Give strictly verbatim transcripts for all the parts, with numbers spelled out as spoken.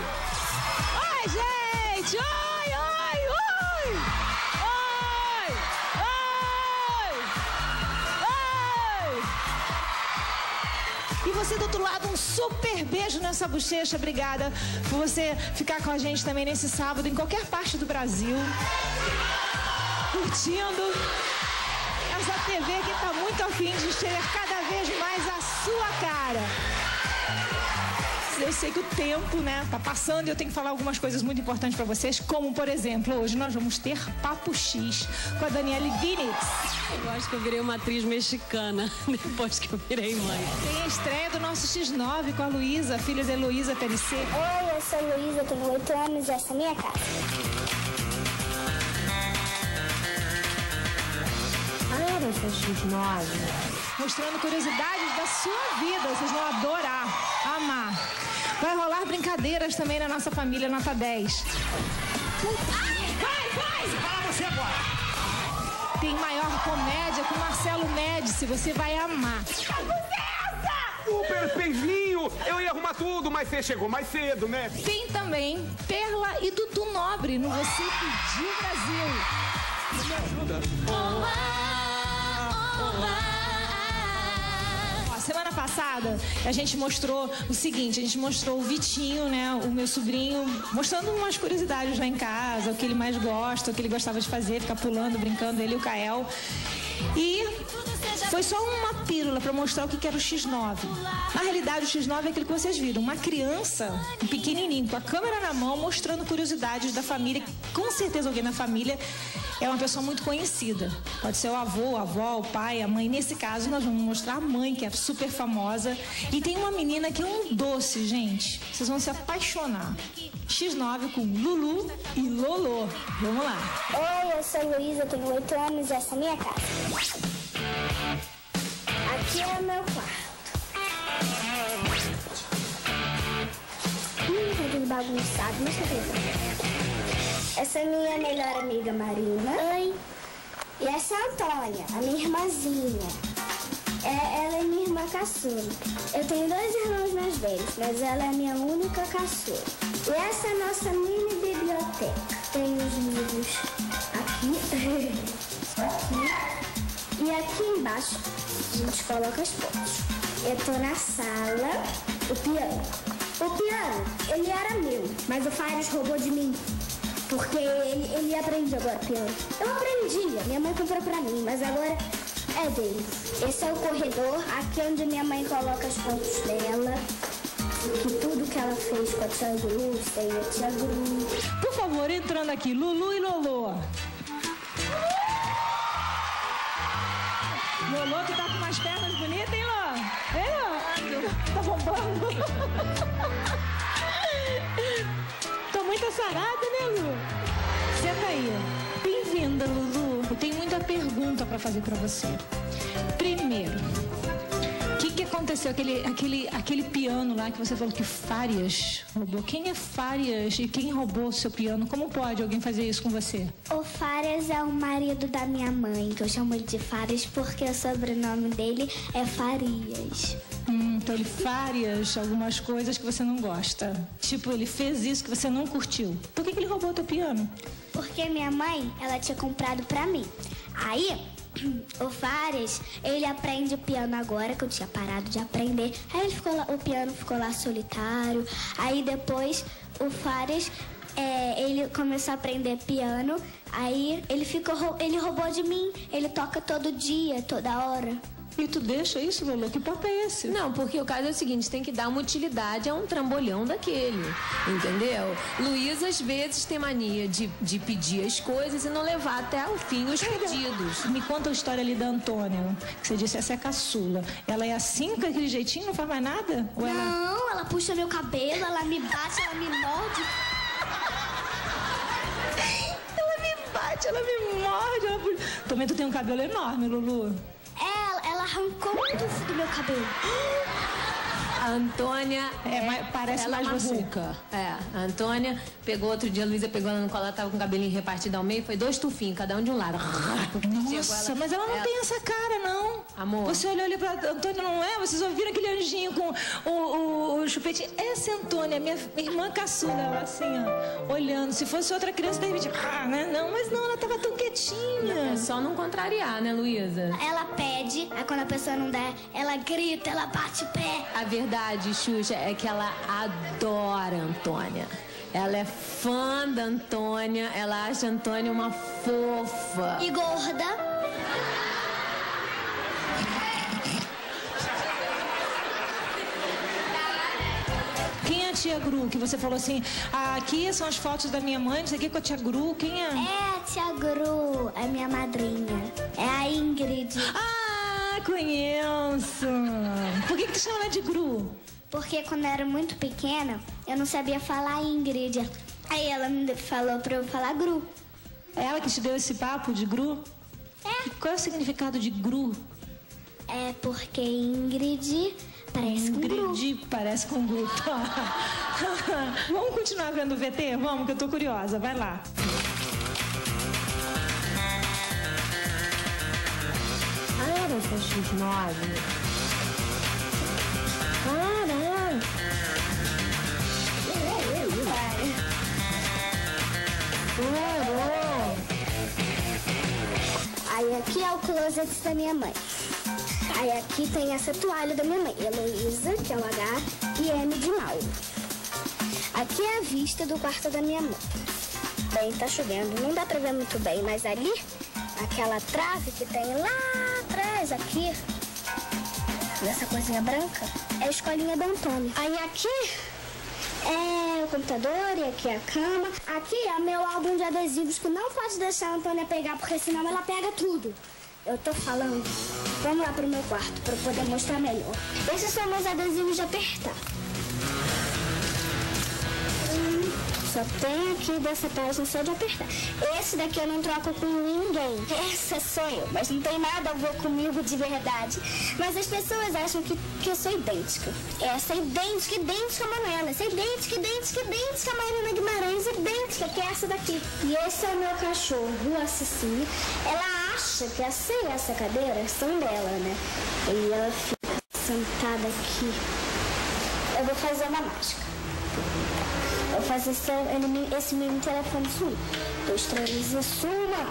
Xuxa. Oi, gente! Oi, oi, oi! Oi! Oi! Oi! E você do outro lado, um super beijo nessa bochecha. Obrigada por você ficar com a gente também nesse sábado, em qualquer parte do Brasil. Curtindo essa T V que está muito afim de ter cada vez mais a sua cara. Eu sei que o tempo, né, tá passando e eu tenho que falar algumas coisas muito importantes para vocês, como, por exemplo, hoje nós vamos ter Papo X com a Daniele Vinitz. Eu acho que eu virei uma atriz mexicana depois que eu virei mãe. Tem a estreia do nosso X nove com a Luísa, filha de Heloísa P L C. Oi, eu sou a Luísa, tenho oito anos e essa é a minha casa. Ah, esse é X nove. Mostrando curiosidades da sua vida, vocês vão adorar, amar. Vai rolar brincadeiras também na nossa família Nota dez. Vai, vai! Fala você agora! Tem maior comédia com Marcelo Médici, você vai amar. Super Pezinho! Eu ia arrumar tudo, mas você chegou mais cedo, né? Tem também Perla e Dudu Nobre no Você Pediu Brasil. Me ajuda. Semana passada a gente mostrou o seguinte, a gente mostrou o Vitinho, né, o meu sobrinho, mostrando umas curiosidades lá em casa, o que ele mais gosta, o que ele gostava de fazer, ficar pulando, brincando, ele e o Kael. E foi só uma pílula para mostrar o que era o X nove. Na realidade, o X nove é aquilo que vocês viram, uma criança, um pequenininho, com a câmera na mão, mostrando curiosidades da família. Com certeza alguém na família é uma pessoa muito conhecida. Pode ser o avô, a avó, o pai, a mãe. Nesse caso, nós vamos mostrar a mãe, que é super famosa. E tem uma menina que é um doce, gente. Vocês vão se apaixonar. X nove com Lulu e Lolô. Vamos lá. Oi, eu sou a Luísa, tenho oito anos e essa é a minha casa. Aqui é o meu quarto. Hum, tá tudo bagunçado, mas tá tudo. Essa é minha melhor amiga Marina. Oi. E essa é a Antônia, a minha irmãzinha. É, ela é minha irmã caçula. Eu tenho dois irmãos mais velhos, mas ela é a minha única caçula. E essa é a nossa mini biblioteca. Tem os livros aqui, aqui e aqui embaixo a gente coloca as fotos. Eu tô na sala, o piano. O piano, ele era meu, mas o Fares roubou de mim. Porque ele, ele aprende agora piano. Eu aprendi, minha mãe comprou pra mim, mas agora é dele. Esse é o corredor, aqui onde minha mãe coloca as fotos dela. Que tudo que ela fez com a tia Gru, tem a tia Gru. Por favor, entrando aqui, Lulu e Lolô. Lolô que tá com umas pernas bonitas, hein, Lô? Hein, Lô? Tá bombando. Tô muito sarada, né, Lu? Senta aí. Bem-vinda, Lulu. Eu tenho muita pergunta pra fazer pra você. Primeiro, o que que aconteceu? Aquele, aquele, aquele piano lá que você falou que Farias roubou. Quem é Farias e quem roubou o seu piano? Como pode alguém fazer isso com você? O Farias é o marido da minha mãe, que eu chamo ele de Farias porque o sobrenome dele é Farias. Hum, então ele Farias algumas coisas que você não gosta. Tipo, ele fez isso que você não curtiu. Por que que ele roubou o teu piano? Porque minha mãe, ela tinha comprado pra mim. Aí, o Farias, ele aprende piano agora, que eu tinha parado de aprender. Aí ele ficou lá, o piano ficou lá solitário. Aí depois, o Farias, é, ele começou a aprender piano. Aí ele ficou, ele roubou de mim. Ele toca todo dia, toda hora. E tu deixa isso, Lulu? Que papo é esse? Não, porque o caso é o seguinte, tem que dar uma utilidade a um trambolhão daquele, entendeu? Luísa, às vezes, tem mania de, de pedir as coisas e não levar até o fim os pedidos. Me conta a história ali da Antônia, que você disse, essa é a caçula. Ela é assim, com aquele jeitinho, não faz mais nada? Ou ela... Não, ela puxa meu cabelo, ela me bate, ela me morde. Ela me bate, ela me morde. Ela... Também tu tem um cabelo enorme, Lulu. É, ela arrancou muito do meu cabelo. A Antônia é, é, parece ela mais você. Maluca. É, a Antônia pegou outro dia, a Luísa pegou ela no colo, ela tava com o cabelinho repartido ao meio, foi dois tufinhos, cada um de um lado. Nossa, ela, mas ela não ela... tem essa cara, não. Amor. Você olhou ali pra Antônia, não é? Vocês ouviram aquele anjinho com o, o, o chupetinho? Essa é a Antônia, minha, minha irmã caçula, ela assim, ó, olhando. Se fosse outra criança, de repente, ah, né? Não, mas não, ela tava tão quietinha. É só não contrariar, né, Luísa? Ela pede, aí quando a pessoa não der, ela grita, ela bate o pé. A verdade, Xuxa, é que ela adora a Antônia. Ela é fã da Antônia, ela acha a Antônia uma fofa. E gorda. Quem é a tia Gru? Que você falou assim, ah, aqui são as fotos da minha mãe, isso aqui é com a tia Gru, quem é? É a tia Gru, é minha madrinha. É a Ingrid. Ah, conheço. Por que que tu chama ela de Gru? Porque quando eu era muito pequena, eu não sabia falar Ingrid. Aí ela me falou pra eu falar Gru. É ela que te deu esse papo de Gru? É. Qual é o significado de Gru? É porque Ingrid parece com Gru. Ingrid parece com Gru. Tá. Vamos continuar vendo o V T? Vamos, que eu tô curiosa. Vai lá. Para, essa X nove. Para. Parou. Aí aqui é o closet da minha mãe. Aí aqui tem essa toalha da minha mãe, Heloísa, que é o H, e M de Mauro. Aqui é a vista do quarto da minha mãe. Bem, tá chovendo, não dá pra ver muito bem, mas ali, aquela trave que tem lá atrás, aqui, nessa coisinha branca, é a escolinha da Antônia. Aí aqui é o computador e aqui é a cama. Aqui é meu álbum de adesivos que não pode deixar a Antônia pegar, porque senão ela pega tudo. Eu tô falando. Vamos lá pro meu quarto pra eu poder mostrar melhor. Esses são meus adesivos de apertar. Hum, só tem aqui dessa página só de apertar. Esse daqui eu não troco com ninguém. Essa sou eu, mas não tem nada a ver comigo de verdade. Mas as pessoas acham que, que eu sou idêntica. Essa é idêntica, idêntica a Manuela. Essa é idêntica, idêntica, idêntica a Marina Guimarães. Idêntica, que é essa daqui. E esse é o meu cachorro, a Cici. Ela acha que essa e essa cadeira são dela, né? E ela fica sentada aqui. Eu vou fazer uma mágica. Eu vou fazer esse, ele, esse meu telefone sumir. Dois, três e suma.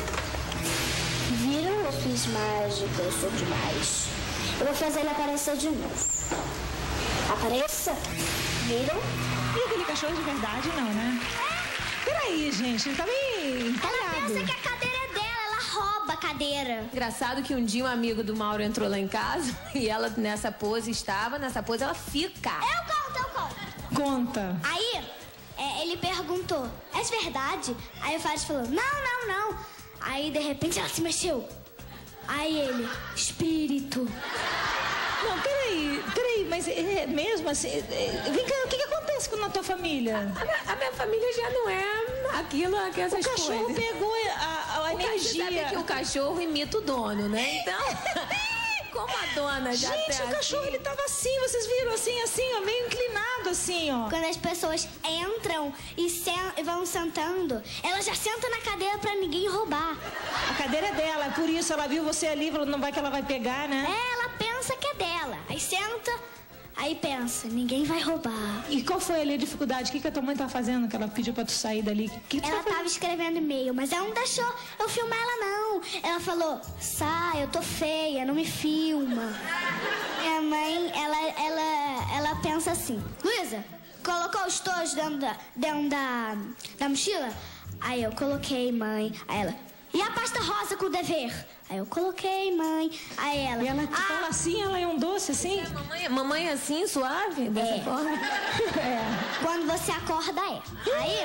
Viram? Eu fiz mágica, eu sou demais. Eu vou fazer ele aparecer de novo. Apareça. Viram? E aquele cachorro de verdade, não, né? Peraí, gente, ele tá bem empalhado. Ela pensa que a cadeira é dela, ela rouba a cadeira. Engraçado que um dia um amigo do Mauro entrou lá em casa e ela nessa pose estava, nessa pose ela fica. Eu conto, eu conto. Conta. Aí, é, ele perguntou, é verdade? Aí o Fábio falou, não, não, não. Aí, de repente, ela se mexeu. Aí ele, espírito. Não, peraí, peraí, mas é mesmo assim, é, vem cá, o que que acontece com a tua família? A minha, a minha família já não é aquilo, aquelas O cachorro coisas. pegou a, a O cachorro, energia. sabe que o cachorro imita o dono, né? Então, como a dona já Gente, tá o cachorro, assim, ele tava assim, vocês viram assim, assim, ó, meio inclinado assim, ó. Quando as pessoas entram e, sen- e vão sentando, ela já senta na cadeira pra ninguém roubar. A cadeira é dela, por isso ela viu você ali, falou, não vai que ela vai pegar, né? É, ela pensa que é dela. Aí senta, aí pensa, ninguém vai roubar. E qual foi ali a dificuldade? O que que a tua mãe tá fazendo que ela pediu pra tu sair dali? O que que tu Ela tá fazendo? tava escrevendo e-mail, mas ela não deixou eu filmar ela, não. Ela falou, sai, eu tô feia, não me filma. Minha mãe, ela, ela, ela pensa assim, Luísa, colocou os tojos dentro da, dentro da, da mochila? Aí eu coloquei, mãe. Aí ela, e a pasta rosa com o dever? Aí eu coloquei, mãe. Aí ela, E ela te ah, fala assim, ela é um doce, assim? mamãe, mamãe é assim, suave, dessa É. forma. quando você acorda é. Aí...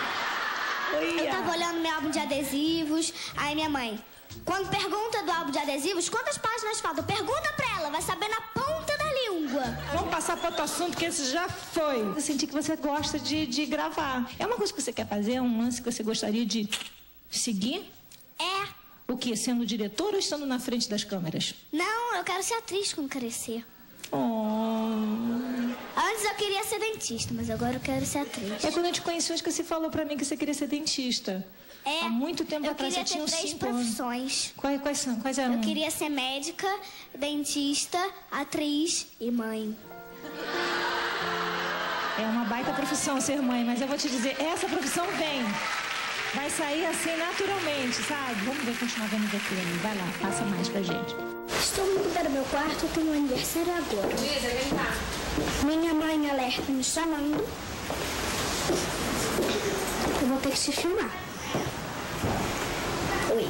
Eu tava olhando meu álbum de adesivos, aí minha mãe, quando pergunta do álbum de adesivos, quantas páginas faltam? Pergunta pra ela, vai saber na ponta da língua. Vamos passar para outro assunto, que esse já foi. Eu senti que você gosta de, de gravar. É uma coisa que você quer fazer? É um lance que você gostaria de seguir? É. O quê? Sendo diretor ou estando na frente das câmeras? Não, eu quero ser atriz quando crescer. Oh. A Antes eu queria ser dentista, mas agora eu quero ser atriz. É quando eu te conheci, acho que você falou pra mim que você queria ser dentista. É, há muito tempo eu atrás, você queria tinha ter uns três cinco anos. profissões. Quais, quais são? Quais eram? Eu queria ser médica, dentista, atriz e mãe. É uma baita profissão ser mãe, mas eu vou te dizer, essa profissão vem. Vai sair assim naturalmente, sabe? Vamos ver, continuar vendo o V T ali. Vai lá, passa mais pra gente. Estou indo para o meu quarto, eu tenho um aniversário agora. Luísa, vem cá. Minha mãe alerta me chamando. Eu vou ter que te filmar. Oi.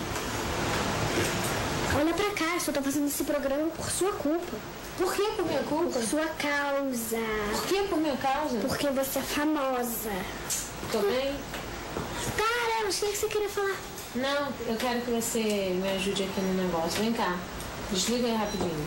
Olha pra cá, eu só tô fazendo esse programa por sua culpa. Por que por minha culpa? Por sua causa. Por que por minha causa? Porque você é famosa. Tô bem? Caramba, o que você queria falar? Não, eu quero que você me ajude aqui no negócio. Vem cá. Desliga aí rapidinho.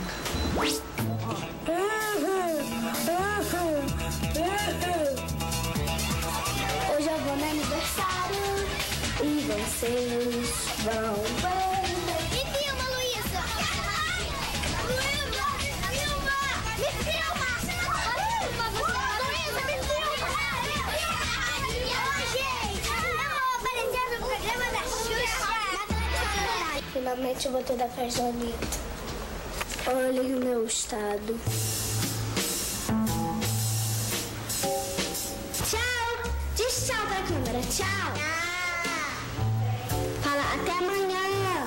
Hoje eu vou no aniversário e vocês vão ver. Me filma, Luísa! Luísa, me filma! Me filma! Filma você! Luísa, me filma! Gente, eu vou aparecer no programa da Xuxa! Finalmente eu vou ter da festa da Anitta. Olhem o meu estado. Tchau! Diz tchau pra câmera. Tchau! Fala até amanhã.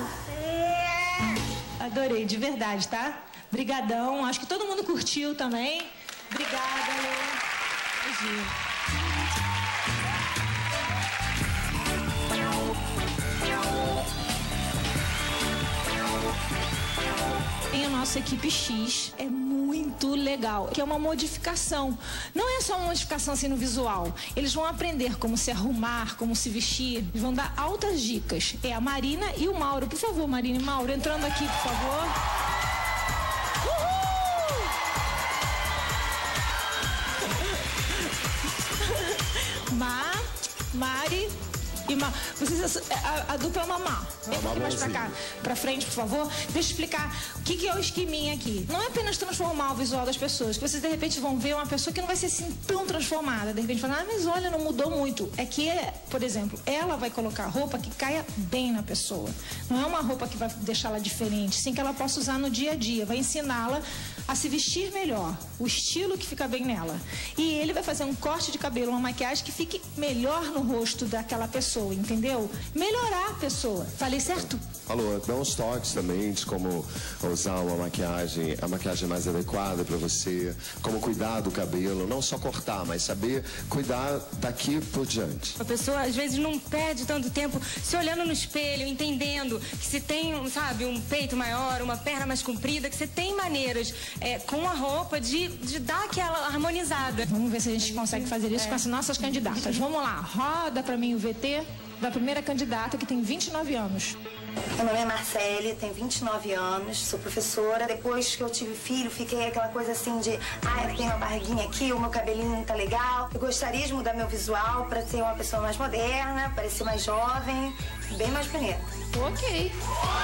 Adorei, de verdade, tá? Brigadão. Acho que todo mundo curtiu também. Obrigada, Lê. Beijinho. Tem a nossa equipe X, é muito legal, que é uma modificação. Não é só uma modificação assim no visual. Eles vão aprender como se arrumar, como se vestir, eles vão dar altas dicas. É a Marina e o Mauro. Por favor, Marina e Mauro, entrando aqui, por favor. Uhul! Ma, Mari e Ma. Vocês, a, a dupla é uma Má. Vem um pouquinho mais pra cá, pra frente, por favor. Deixa eu explicar o que, que é o esqueminha aqui. Não é apenas transformar o visual das pessoas, que vocês de repente vão ver uma pessoa que não vai ser assim tão transformada. De repente falar, ah, mas olha, não mudou muito. É que, por exemplo, ela vai colocar roupa que caia bem na pessoa. Não é uma roupa que vai deixá-la diferente, sim que ela possa usar no dia a dia. Vai ensiná-la a se vestir melhor, o estilo que fica bem nela. E ele vai fazer um corte de cabelo, uma maquiagem que fique melhor no rosto daquela pessoa, entendeu? Melhorar a pessoa. Falei certo? Falou, dá uns toques também de como usar uma maquiagem, a maquiagem mais adequada para você, como cuidar do cabelo, não só cortar, mas saber cuidar daqui por diante. A pessoa às vezes não perde tanto tempo se olhando no espelho, entendendo que se tem, sabe, um peito maior, uma perna mais comprida, que você tem maneiras é, com a roupa de, de dar aquela harmonizada. Vamos ver se a gente consegue fazer isso é. com as nossas candidatas. Vamos lá, roda pra mim o V T da primeira candidata que tem vinte e nove anos. Meu nome é Marcele, tenho vinte e nove anos, sou professora. Depois que eu tive filho, fiquei aquela coisa assim de ah, eu tenho uma barriguinha aqui, o meu cabelinho não tá legal. Eu gostaria de mudar meu visual para ser uma pessoa mais moderna, parecer mais jovem, bem mais bonita. Ok.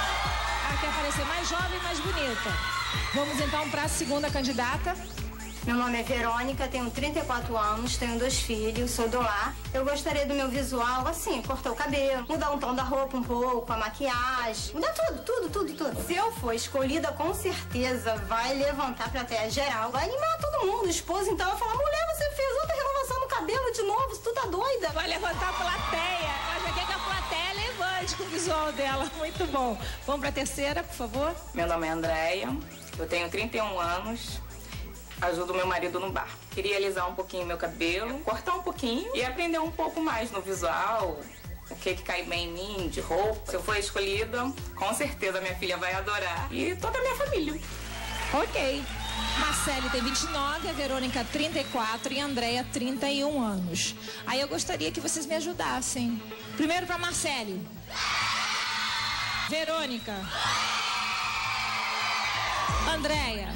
Ela quer parecer mais jovem e mais bonita. Vamos então para a segunda candidata. Meu nome é Verônica, tenho trinta e quatro anos, tenho dois filhos, sou do lar. Eu gostaria do meu visual, assim, cortar o cabelo, mudar um tom da roupa um pouco, a maquiagem, mudar tudo, tudo, tudo, tudo. Se eu for escolhida, com certeza vai levantar a plateia geral, vai animar todo mundo. O esposo então vai falar, mulher, você fez outra renovação no cabelo de novo, tu tá doida? Vai levantar a plateia, ela já quer que a plateia levante com o visual dela, muito bom. Vamos para a terceira, por favor. Meu nome é Andréia, eu tenho trinta e um anos. Ajudo meu marido no bar. Queria alisar um pouquinho meu cabelo, cortar um pouquinho e aprender um pouco mais no visual, o que que cai bem em mim, de roupa. Se eu for escolhida, com certeza minha filha vai adorar e toda a minha família. Ok. Marcele tem vinte e nove, a Verônica trinta e quatro e a Andréia trinta e um anos. Aí eu gostaria que vocês me ajudassem. Primeiro para Marcele. Verônica. Andréia.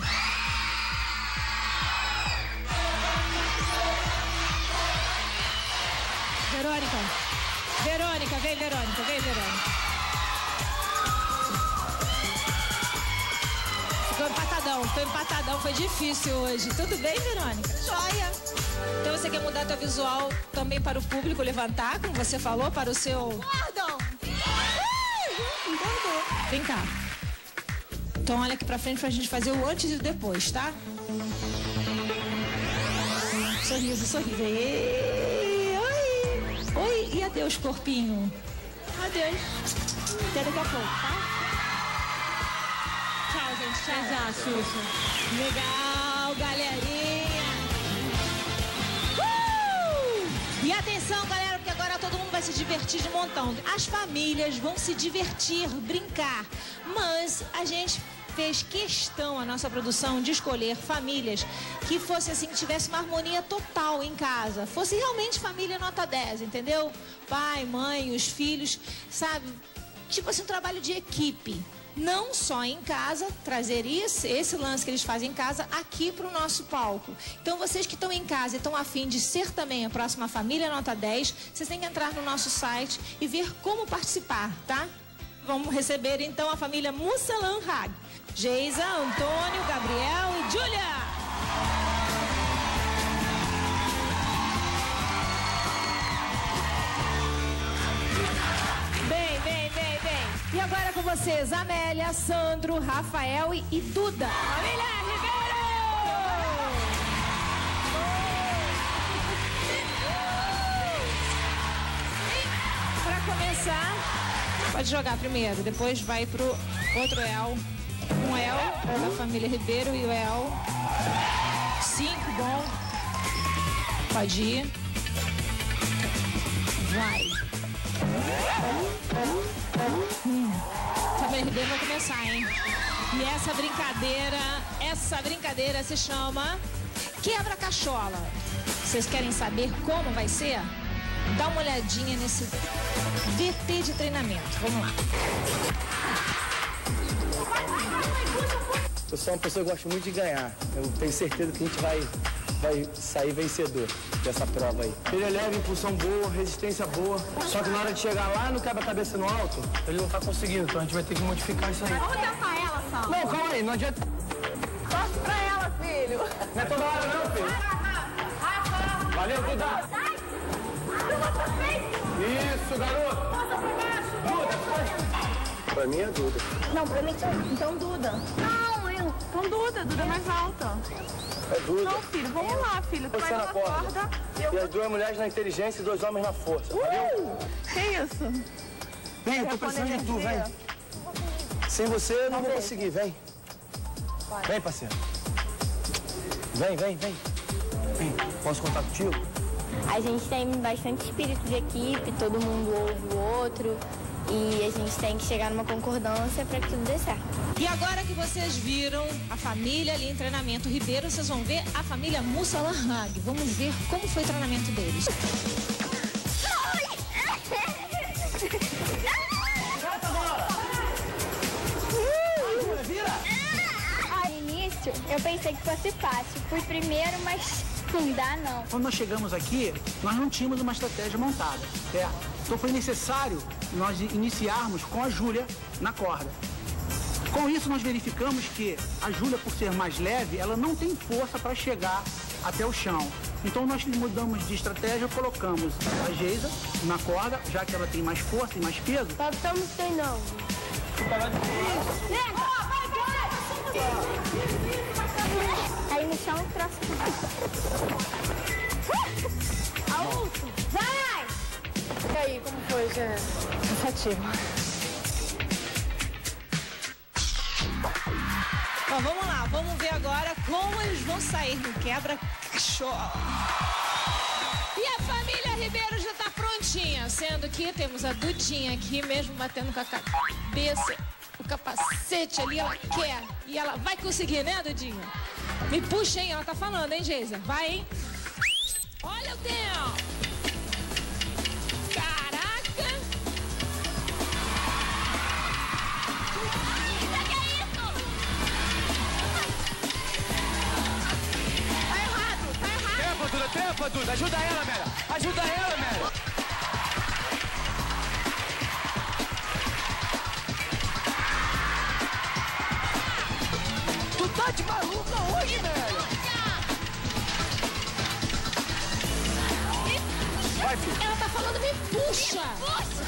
Verônica, Verônica, vem Verônica, vem Verônica. Tô empatadão, tô empatadão. Foi difícil hoje. Tudo bem, Verônica? Joia. Então você quer mudar teu visual também para o público levantar, como você falou, para o seu... Gordon! Vem cá. Então olha aqui pra frente pra gente fazer o antes e o depois, tá? Sorriso, sorriso. Oi! Oi! Oi! E adeus, corpinho. Adeus. Até daqui a pouco, tá? Tchau, gente. Tchau. Já, Xuxa. Legal, galerinha. Uh! E atenção, galera, porque agora todo mundo vai se divertir de montão. As famílias vão se divertir, brincar. Mas a gente fez questão, a nossa produção, de escolher famílias que fosse assim, que tivesse uma harmonia total em casa. Fosse realmente família nota dez, entendeu? Pai, mãe, os filhos, sabe? Tipo assim, um trabalho de equipe. Não só em casa, trazer isso, esse lance que eles fazem em casa aqui para o nosso palco. Então, vocês que estão em casa e estão a fim de ser também a próxima família nota dez, vocês têm que entrar no nosso site e ver como participar, tá? Vamos receber, então, a família Mussalan Hag. Geisa, Antônio, Gabriel e Júlia. Bem, bem, bem, bem. E agora com vocês, Amélia, Sandro, Rafael e, e Duda. Família Ribeiro! Para começar, pode jogar primeiro, depois vai pro outro El. Um El da família Ribeiro e o El. Cinco, bom. Pode ir. Vai. Hum. Família Ribeiro vai começar, hein? E essa brincadeira, essa brincadeira se chama quebra-cachola. Vocês querem saber como vai ser? Dá uma olhadinha nesse V T de treinamento. Vamos lá. Eu sou uma pessoa que gosta muito de ganhar. Eu tenho certeza que a gente vai, vai sair vencedor dessa prova aí. Ele é leve, impulsão boa, resistência boa. Só que na hora de chegar lá no quebra-cabeça no alto, ele não tá conseguindo. Então a gente vai ter que modificar isso aí. Vamos tentar ela, Sal. Não, calma aí, não adianta. Torce pra ela, filho. Não é toda hora não, filho. Valeu, Duda. Isso, garoto. Passa pra baixo. Duda, pra mim é Duda. Não, pra mim então Duda. Não, eu. Então Duda, Duda é mais alta. É Duda. Não, filho, vamos lá, filho. Tu Você vai na na corda. corda. E as duas mulheres na inteligência e dois homens na força. Valeu? Que isso? Vem, eu tô precisando de tu, vem. Sem você eu não vou conseguir, vem. Vem, parceiro. Vem, vem, vem. Vem. Posso contar contigo? A gente tem bastante espírito de equipe, todo mundo ouve o outro e a gente tem que chegar numa concordância para que tudo dê certo. E agora que vocês viram a família ali em treinamento Ribeiro, vocês vão ver a família Mussalan Hag. Vamos ver como foi o treinamento deles. No início, eu pensei que fosse fácil. Fui primeiro, mas não dá não. Quando nós chegamos aqui, nós não tínhamos uma estratégia montada, certo? Então foi necessário nós iniciarmos com a Júlia na corda. Com isso nós verificamos que a Júlia, por ser mais leve, ela não tem força para chegar até o chão. Então nós mudamos de estratégia, colocamos a Geisa na corda, já que ela tem mais força e mais peso. Só estamos treinando. Aí no chão, troço. Augusto, vai! E aí, como foi, gente? Cansativo. Bom, vamos lá, vamos ver agora como eles vão sair no quebra-cachola. E a família Ribeiro já tá prontinha, sendo que temos a Dudinha aqui mesmo batendo com a cabeça, o capacete ali, ela quer. E ela vai conseguir, né, Dudinha? Me puxa, hein? Ela tá falando, hein, Geisa? Vai, hein? Olha o tempo! Caraca! Tá errado, tá errado! Tempo, Duda, tempo, Duda. Ajuda ela, Mera. Ajuda ela, Mera. de maluca hoje, velho. Vai, filho. Ela tá falando, me puxa. Me puxa.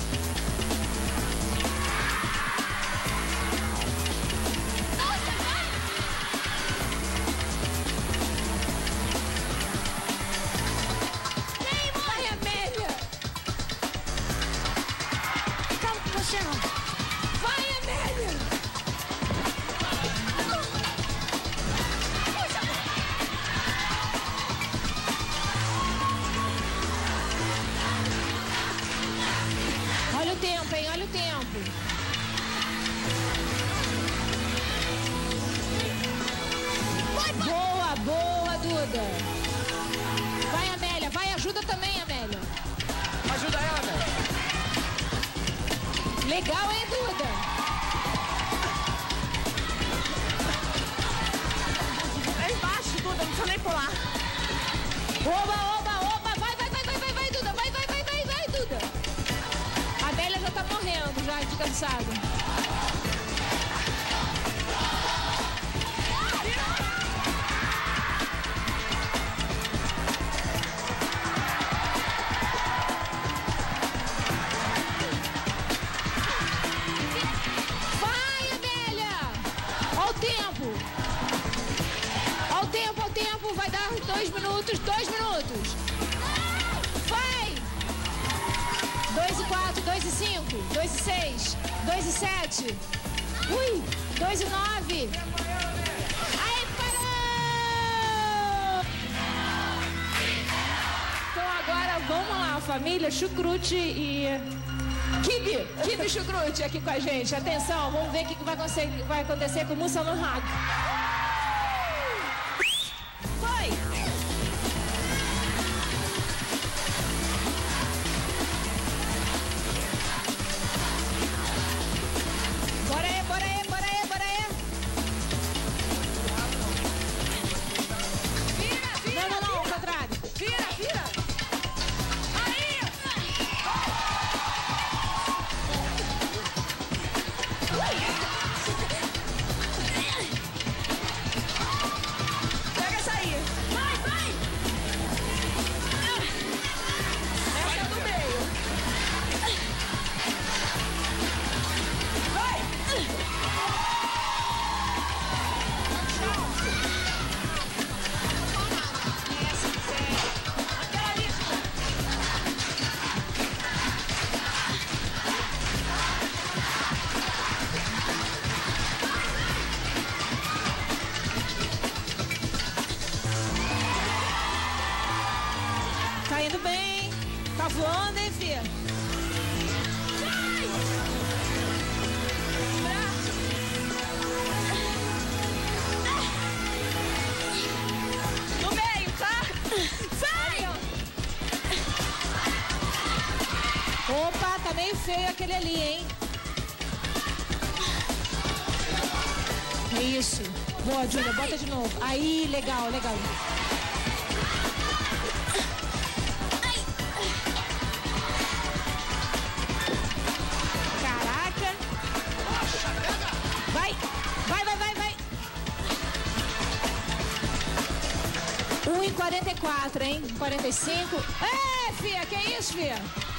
Vai, Amélia. Calma, Rochelle. Vai, Amélia. Olha o tempo, hein? Olha o tempo. Boa, boa, Duda. Vai, Amélia. Vai, ajuda também, Amélia. Ajuda ela, velho. Legal, hein, Duda? É embaixo, Duda. Não precisa nem pular. Oba, oba, oba. Vai, vai, vai, vai, vai, vai, Duda. Vai, vai, vai, vai, vai, Duda. A Amélia já tá morrendo, já, de cansado. Vai, Amélia. Olha o tempo. Olha o tempo, olha o tempo. Vai dar dois minutos, dois minutos. Vai. Dois e quatro, dois e cinco, dois e seis, dois e sete. Ui, dois e nove. Aí, parou! Então agora vamos lá, família Chucrute e Kibe, Kibe Chucrute aqui com a gente. Atenção, vamos ver o que vai acontecer, vai acontecer com o Musa no Hag. Foi! Bora aí, bora aí, bora aí, bora aí. Vira, vira. Não, não, não, ao contrário. Vira, vira. Aí. Pega essa aí. Vai, vai. Essa é do meio. Vai. Aquela ali. Tá indo bem. Tá voando, hein, filha? No meio, tá? Vai. Opa, tá meio feio aquele ali, hein? Isso. Boa, Júlia, bota de novo. Aí, legal, legal. Caraca. Vai, vai, vai, vai, vai. um e quarenta e quatro, hein? quarenta e cinco. É, fia, que isso, fia?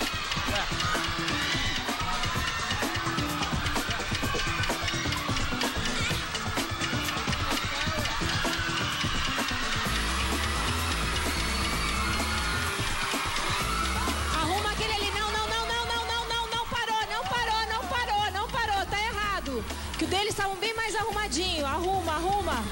Arruma aquele ali. Não, não, não, não, não, não, não, não parou, não parou, não parou, não parou, tá errado. Que o deles estavam bem mais arrumadinho. Arruma, arruma.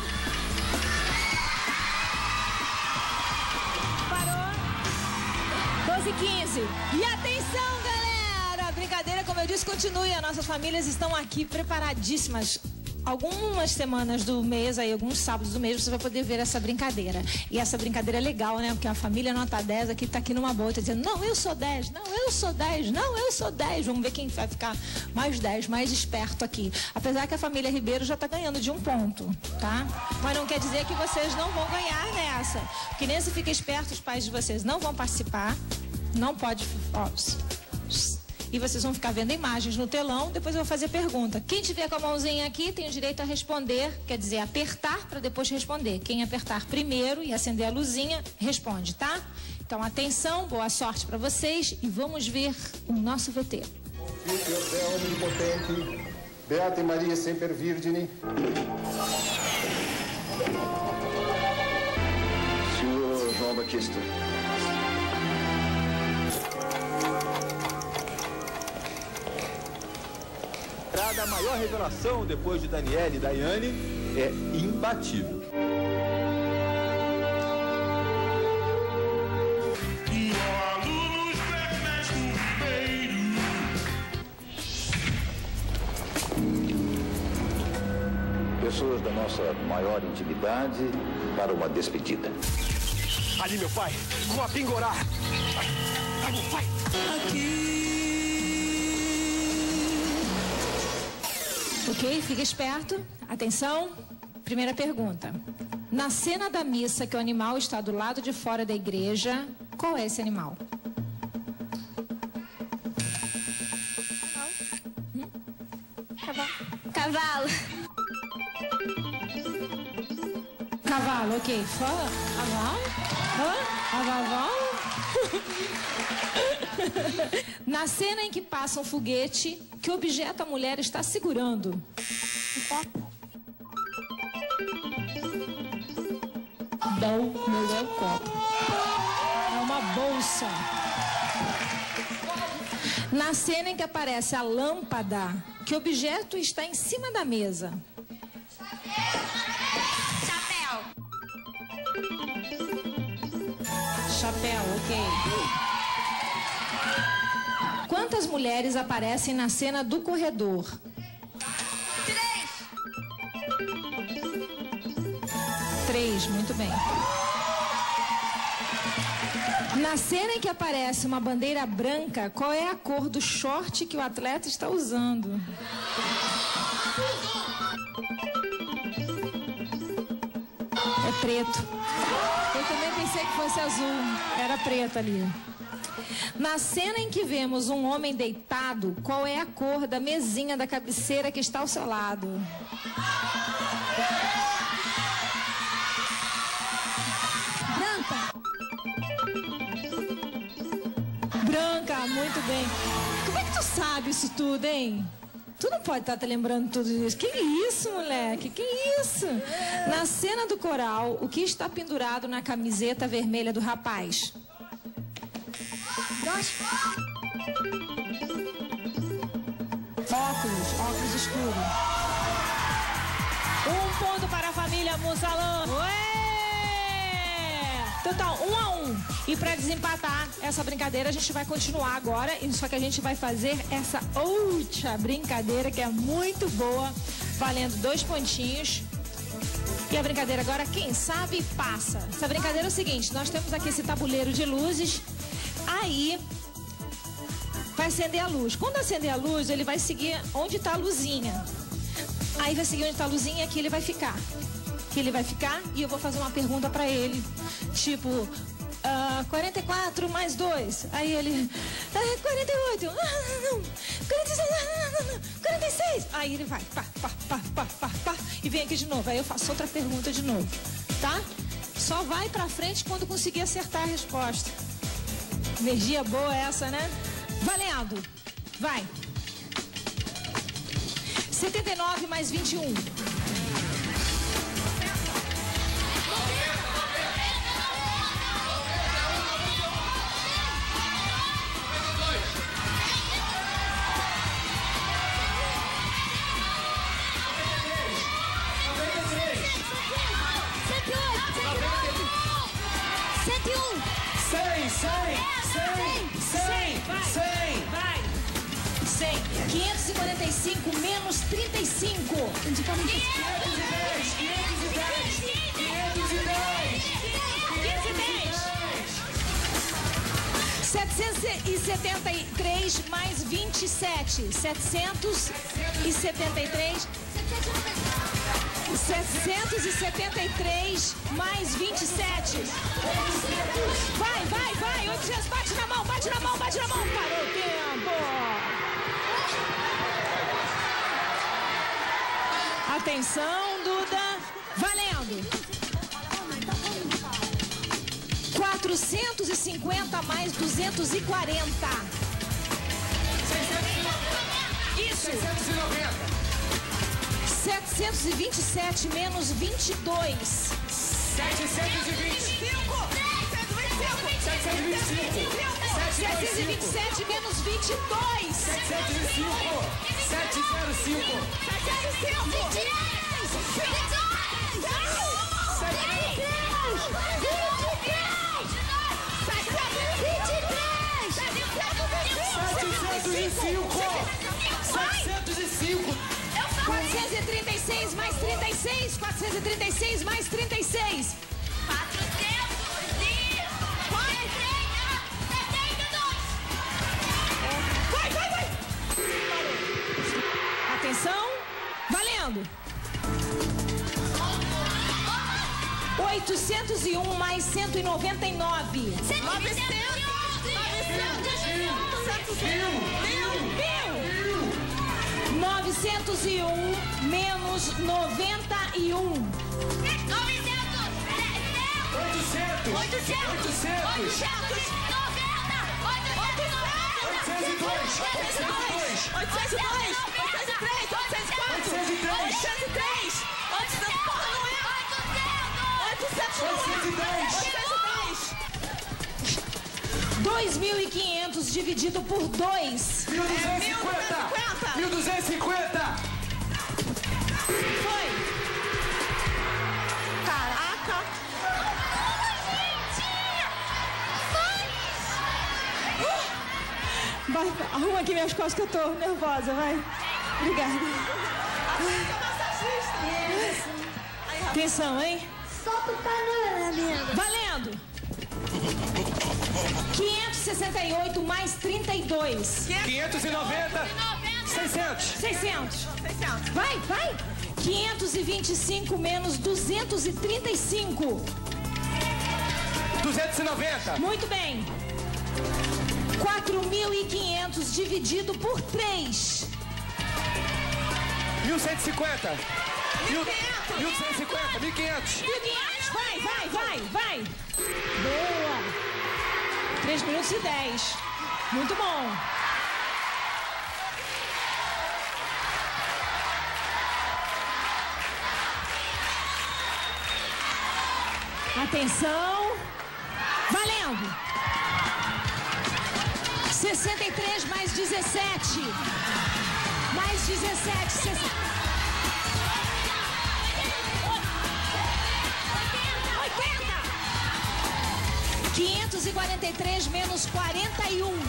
Parou. doze e quinze. E atenção, galera! A brincadeira, como eu disse, continue. As nossas famílias estão aqui preparadíssimas. Algumas semanas do mês, aí, alguns sábados do mês, você vai poder ver essa brincadeira. E essa brincadeira é legal, né? Porque a família nota dez aqui tá aqui numa boa, tá dizendo, não, eu sou dez, não, eu sou dez, não, eu sou dez. Vamos ver quem vai ficar mais dez, mais esperto aqui. Apesar que a família Ribeiro já tá ganhando de um ponto, tá? Mas não quer dizer que vocês não vão ganhar nessa. Porque nesse Fica Esperto, os pais de vocês não vão participar. Não pode... Ó, e vocês vão ficar vendo imagens no telão, depois eu vou fazer pergunta. Quem tiver com a mãozinha aqui tem o direito a responder, quer dizer, apertar para depois responder. Quem apertar primeiro e acender a luzinha, responde, tá? Então, atenção, boa sorte para vocês e vamos ver o nosso V T. Deus é onipotente, Beata Maria Semper Virgine. Senhor João Batista. A maior revelação depois de Daniele e Daiane é imbatível. Pessoas da nossa maior intimidade para uma despedida. Ali, meu pai, com a Pingorá. Ai, meu pai. Aqui. Ok, fica esperto. Atenção. Primeira pergunta. Na cena da missa que o animal está do lado de fora da igreja, qual é esse animal? Hum? Cavalo. Cavalo. Cavalo, ok. Fala. Cavalo? Hã? Cavalo? Na cena em que passa um foguete, que objeto a mulher está segurando? Um copo. Não, não é um copo. É uma bolsa. Na cena em que aparece a lâmpada, que objeto está em cima da mesa? Chapéu. Chapéu, ok. Quantas mulheres aparecem na cena do corredor? Três. Três, muito bem. Na cena em que aparece uma bandeira branca, qual é a cor do short que o atleta está usando? É preto. Eu também pensei que fosse azul. Era preto ali. Na cena em que vemos um homem deitado, qual é a cor da mesinha da cabeceira que está ao seu lado? Branca. Branca, muito bem. Como é que tu sabe isso tudo, hein? Tu não pode estar te lembrando tudo isso. Que isso, moleque? Que isso? Na cena do coral, o que está pendurado na camiseta vermelha do rapaz? Óculos, óculos escuros. Um ponto para a família Mussalão. Ué! Total, um a um. E para desempatar essa brincadeira, a gente vai continuar agora. Só que a gente vai fazer essa outra brincadeira que é muito boa, valendo dois pontinhos. E a brincadeira agora, quem sabe, passa. Essa brincadeira é o seguinte, nós temos aqui esse tabuleiro de luzes. Aí vai acender a luz. Quando acender a luz, ele vai seguir onde está a luzinha. Aí vai seguir onde está a luzinha e aqui ele vai ficar. Aqui ele vai ficar e eu vou fazer uma pergunta para ele. Tipo, uh, quarenta e quatro mais dois. Aí ele, ah, quarenta e oito. Ah, não. quarenta e seis. Ah, não. quarenta e seis. Aí ele vai, pá, pá, pá, pá, pá, pá. E vem aqui de novo. Aí eu faço outra pergunta de novo. Tá? Só vai pra frente quando conseguir acertar a resposta. Energia boa essa, né? Valendo! Vai! setenta e nove mais vinte e um. cento e um. cem, cem, cem, cem, cem. Vai! cem. quinhentos e quarenta e cinco menos trinta e cinco. quinhentos e dez, quinhentos e dez, quinhentos e dez. quinhentos e dez. setecentos e setenta e três mais vinte e sete. setecentos e setenta e três. setecentos e setenta e três mais vinte e sete. Vai, vai, vai. oitocentos. Bate na mão, bate na mão, bate na mão. Parou o tempo. Atenção, Duda. Valendo. quatrocentos e cinquenta mais duzentos e quarenta. Isso. seiscentos e noventa. setecentos e vinte e sete menos vinte e dois. setecentos e vinte e cinco. setecentos e vinte e cinco. setecentos e vinte e sete menos vinte e dois. setecentos e cinco. setecentos e cinco. setecentos e cinco. setecentos e cinco. quatrocentos e trinta e seis mais trinta e seis. quatrocentos e trinta e seis mais trinta e seis. Vai, vai, vai. Atenção. Valendo. oitocentos e um mais cento e noventa e nove. novecentos. novecentos e um menos noventa e um. oitocentos. oitocentos. oitocentos. oitocentos e dois. oitocentos e dois. oitocentos e dois. oitocentos e três. oitocentos e quatro. oitocentos e três. oitocentos e três. oitocentos e dez. dois mil e quinhentos dividido por dois. mil duzentos e cinquenta. mil duzentos e cinquenta. Foi. Caraca. Vai, arruma aqui minhas costas que eu tô nervosa, vai. Obrigada. Atenção, hein? Solta o panorama. Valendo. quinhentos e sessenta e oito mais trinta e dois. quinhentos e noventa. seiscentos. seiscentos. Vai, vai. quinhentos e vinte e cinco menos duzentos e trinta e cinco. duzentos e noventa. Muito bem. quatro mil e quinhentos dividido por três. mil cento e cinquenta. mil duzentos e cinquenta. mil e quinhentos. mil e quinhentos. Vai, vai, vai, vai. Boa. três minutos e dez. Muito bom. Atenção. Valendo. sessenta e três mais dezessete. Mais dezessete. sessenta. oitenta. quinhentos e quarenta e três menos quarenta e um.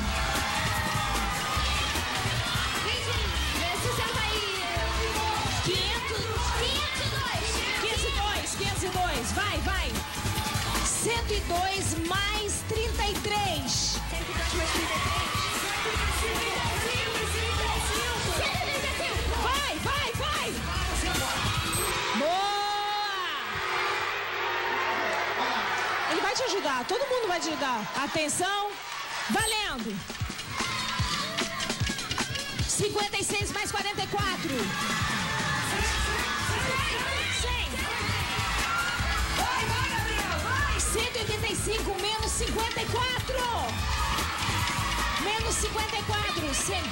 quinhentos e dois. quinhentos e dois. Vai, vai. cento e dois mais trinta e três. Vai, vai, vai. Boa. Ele vai te ajudar, todo mundo vai te ajudar. Atenção, valendo. cinquenta e seis mais quarenta e quatro. cento e oitenta e cinco menos cinquenta e quatro. Menos cinquenta e quatro. cem.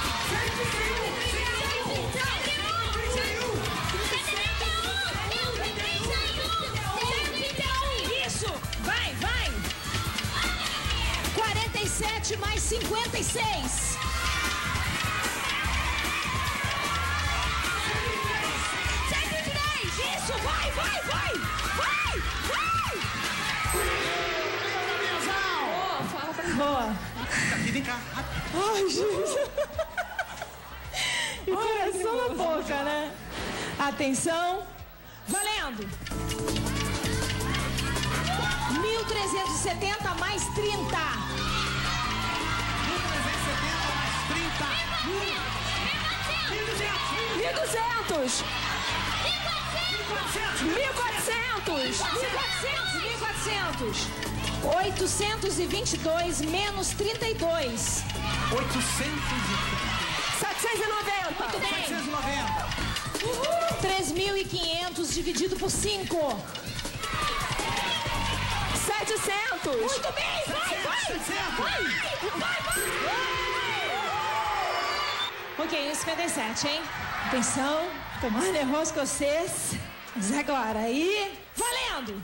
Isso. Vai, vai. quarenta e sete mais cinquenta e seis. Isso. Vai, vai, vai. Vai, vai. Boa. Aqui, vem cá. Ai, gente. E coração na boca, né? Atenção. Valendo. mil trezentos e setenta mais trinta. mil trezentos e setenta mais trinta. mil e duzentos. mil e quatrocentos. mil e quatrocentos. mil e quatrocentos. oitocentos e vinte e dois menos trinta e dois. oitocentos e setecentos e noventa. Muito bem. setecentos e noventa. três mil e quinhentos dividido por cinco. setecentos. Muito bem, vai, vai. Vai, vai, vai. Ok, cinquenta e sete, hein? Atenção, tomar nervoso com vocês. Mas agora, aí, valendo!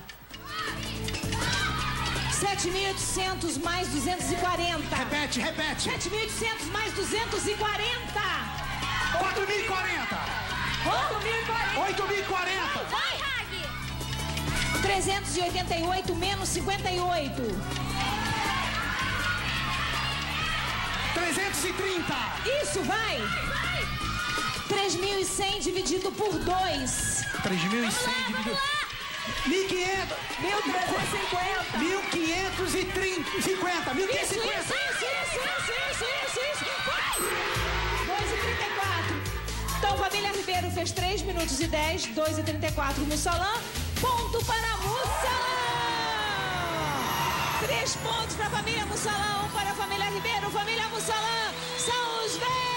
sete mil e oitocentos mais duzentos e quarenta. Repete, repete. sete mil e oitocentos mais duzentos e quarenta. quatro mil e quarenta. oito mil e quarenta. oito mil e quarenta. Vai, Hag! trezentos e oitenta e oito menos cinquenta e oito. trezentos e trinta. Isso, vai! três mil e cem dividido por dois. três mil e cem dividido... mil e quinhentos. mil trezentos e cinquenta. mil quinhentos e cinquenta. mil quinhentos e cinquenta. Isso, isso, isso, isso, isso, isso, isso. Vai! dois e trinta e quatro. Então, família Ribeiro fez três minutos e dez, dois e trinta e quatro. Mussalã, ponto para Mussalã. Três pontos para a família Mussalã, um para a família Ribeiro. Família Mussalã são os vencedores.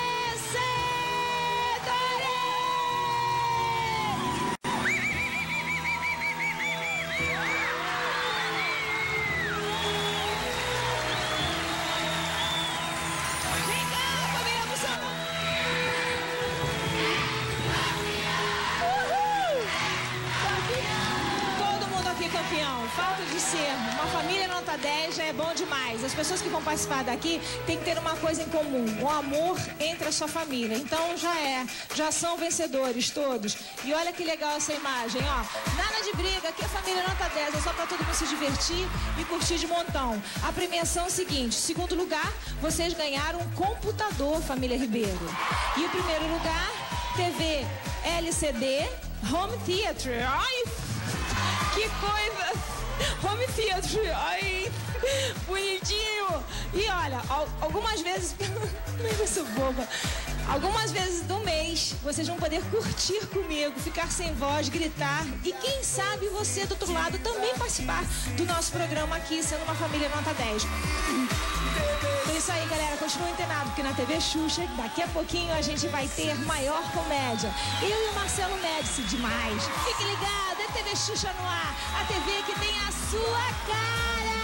Campeão, falta de ser uma família nota dez já é bom demais. As pessoas que vão participar daqui têm que ter uma coisa em comum, o amor entre a sua família. Então já é, já são vencedores todos. E olha que legal essa imagem, ó. Nada de briga, aqui a família nota dez, é só para todo mundo se divertir e curtir de montão. A premiação é o seguinte, segundo lugar, vocês ganharam um computador, família Ribeiro. E o primeiro lugar, T V L C D, Home Theater. Ai, que coisa! Home Theater, ai, bonitinho! E olha, algumas vezes, eu sou boba, algumas vezes do mês vocês vão poder curtir comigo, ficar sem voz, gritar e quem sabe você do outro lado também participar do nosso programa aqui, sendo uma família nota dez. Então é isso aí, galera, continua antenado, porque na T V Xuxa, daqui a pouquinho a gente vai ter maior comédia. Eu e o Marcelo Médici, demais. Fique ligado, é T V Xuxa no ar, a T V que tem a sua cara.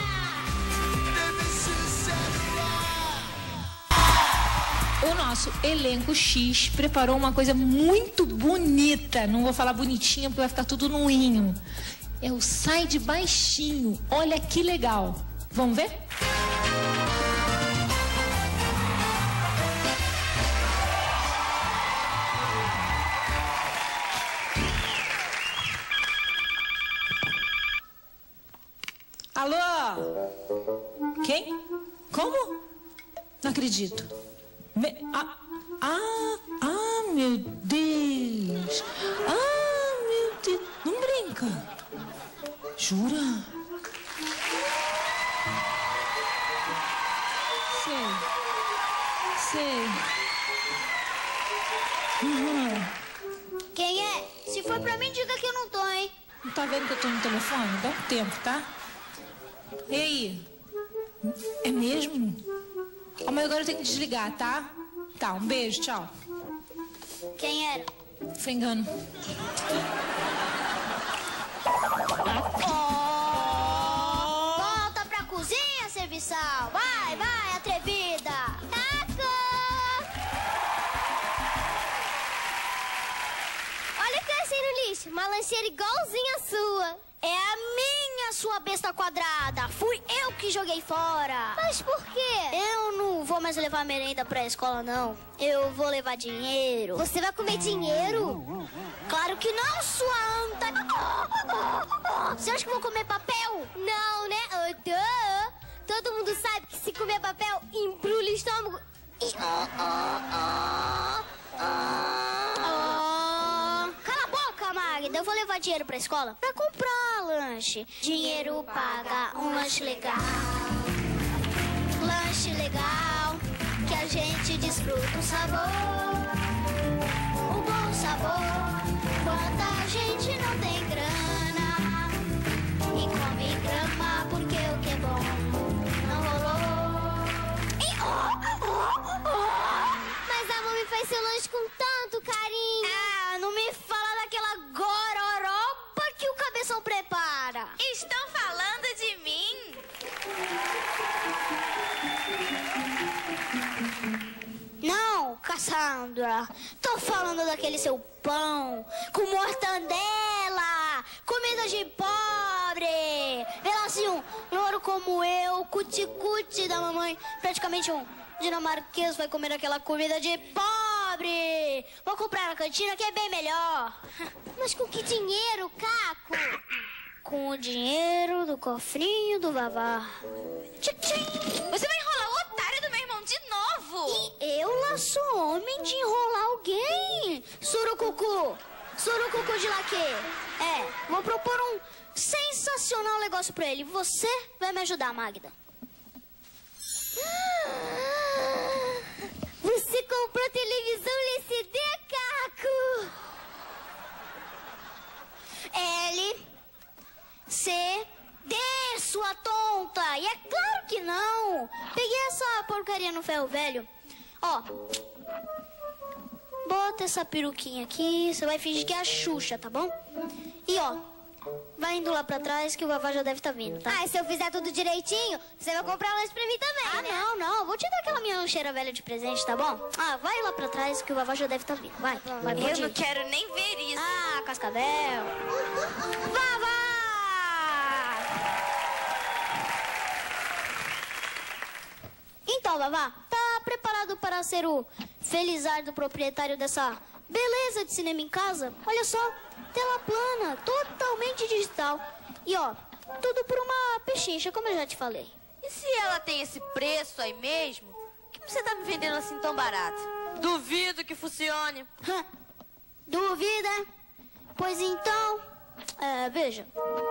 O nosso elenco X preparou uma coisa muito bonita. Não vou falar bonitinha porque vai ficar tudo no inho. É o Sai de Baixinho. Olha que legal. Vamos ver? Alô? Quem? Como? Não acredito. Me... Ah, ah, ah, meu Deus. Ah, meu Deus. Não brinca. Jura? Sei. Sei. Uhum. Quem é? Se for pra mim, diga que eu não tô, hein? Não tá vendo que eu tô no telefone? Dá um tempo, tá? E aí? É mesmo? Oh, mas agora eu tenho que desligar, tá? Tá, um beijo, tchau. Quem era? Frengano. Oh! Volta pra cozinha, serviçal. Vai, vai, atrevida. Taca! Olha o que eu achei no lixo. Uma lancheira igualzinha a sua. É a minha, sua besta quadrada. Fui eu que joguei fora. Mas por quê? Eu não vou mais levar merenda pra escola, não. Eu vou levar dinheiro. Você vai comer dinheiro? Claro que não, sua anta. Você acha que eu vou comer papel? Não, né? Oh, duh. Todo mundo sabe que se comer papel, embrulha o estômago. E... Oh, oh, oh, oh. Cala a boca, Magda. Eu vou levar dinheiro pra escola pra comprar lanche. Dinheiro paga um lanche legal. Lanche legal, que a gente desfruta o sabor. O bom sabor, quanta gente não tem grana e come grama porque o que é bom não rolou. E, oh, oh, oh, oh. Mas Cassandra. Tô falando daquele seu pão com mortandela, comida de pobre. Vê lá assim, um louro como eu, cuti-cuti da mamãe, praticamente um dinamarquês vai comer aquela comida de pobre. Vou comprar na cantina que é bem melhor. Mas com que dinheiro, Caco? Com o dinheiro do cofrinho do Vavá. Tchim! Você vai enrolar o otário do meu irmão de novo? E eu lá sou homem de enrolar alguém. Surucucu. Surucucu de laque. É, vou propor um sensacional negócio pra ele. Você vai me ajudar, Magda. Você comprou televisão L C D, Caco? L, C, D, sua tonta. E é claro que não. Peguei essa porcaria no ferro velho. Ó, bota essa peruquinha aqui. Você vai fingir que é a Xuxa, tá bom? E ó, vai indo lá pra trás que o Vavá já deve estar vindo, tá? Ah, e se eu fizer tudo direitinho, você vai comprar lanche pra mim também, Ah, né? não, não. Vou te dar aquela minha lancheira velha de presente, tá bom? Ah, vai lá pra trás que o Vavá já deve estar vindo. Vai, vai, Eu pode não ir. quero nem ver isso. Ah, cascavel. Vavá! Então, Vavá, tá preparado para ser o felizardo proprietário dessa beleza de cinema em casa? Olha só, tela plana, totalmente digital. E ó, tudo por uma pechincha, como eu já te falei. E se ela tem esse preço aí mesmo, por que você tá me vendendo assim tão barato? Duvido que funcione. Duvida? Pois então, é, veja.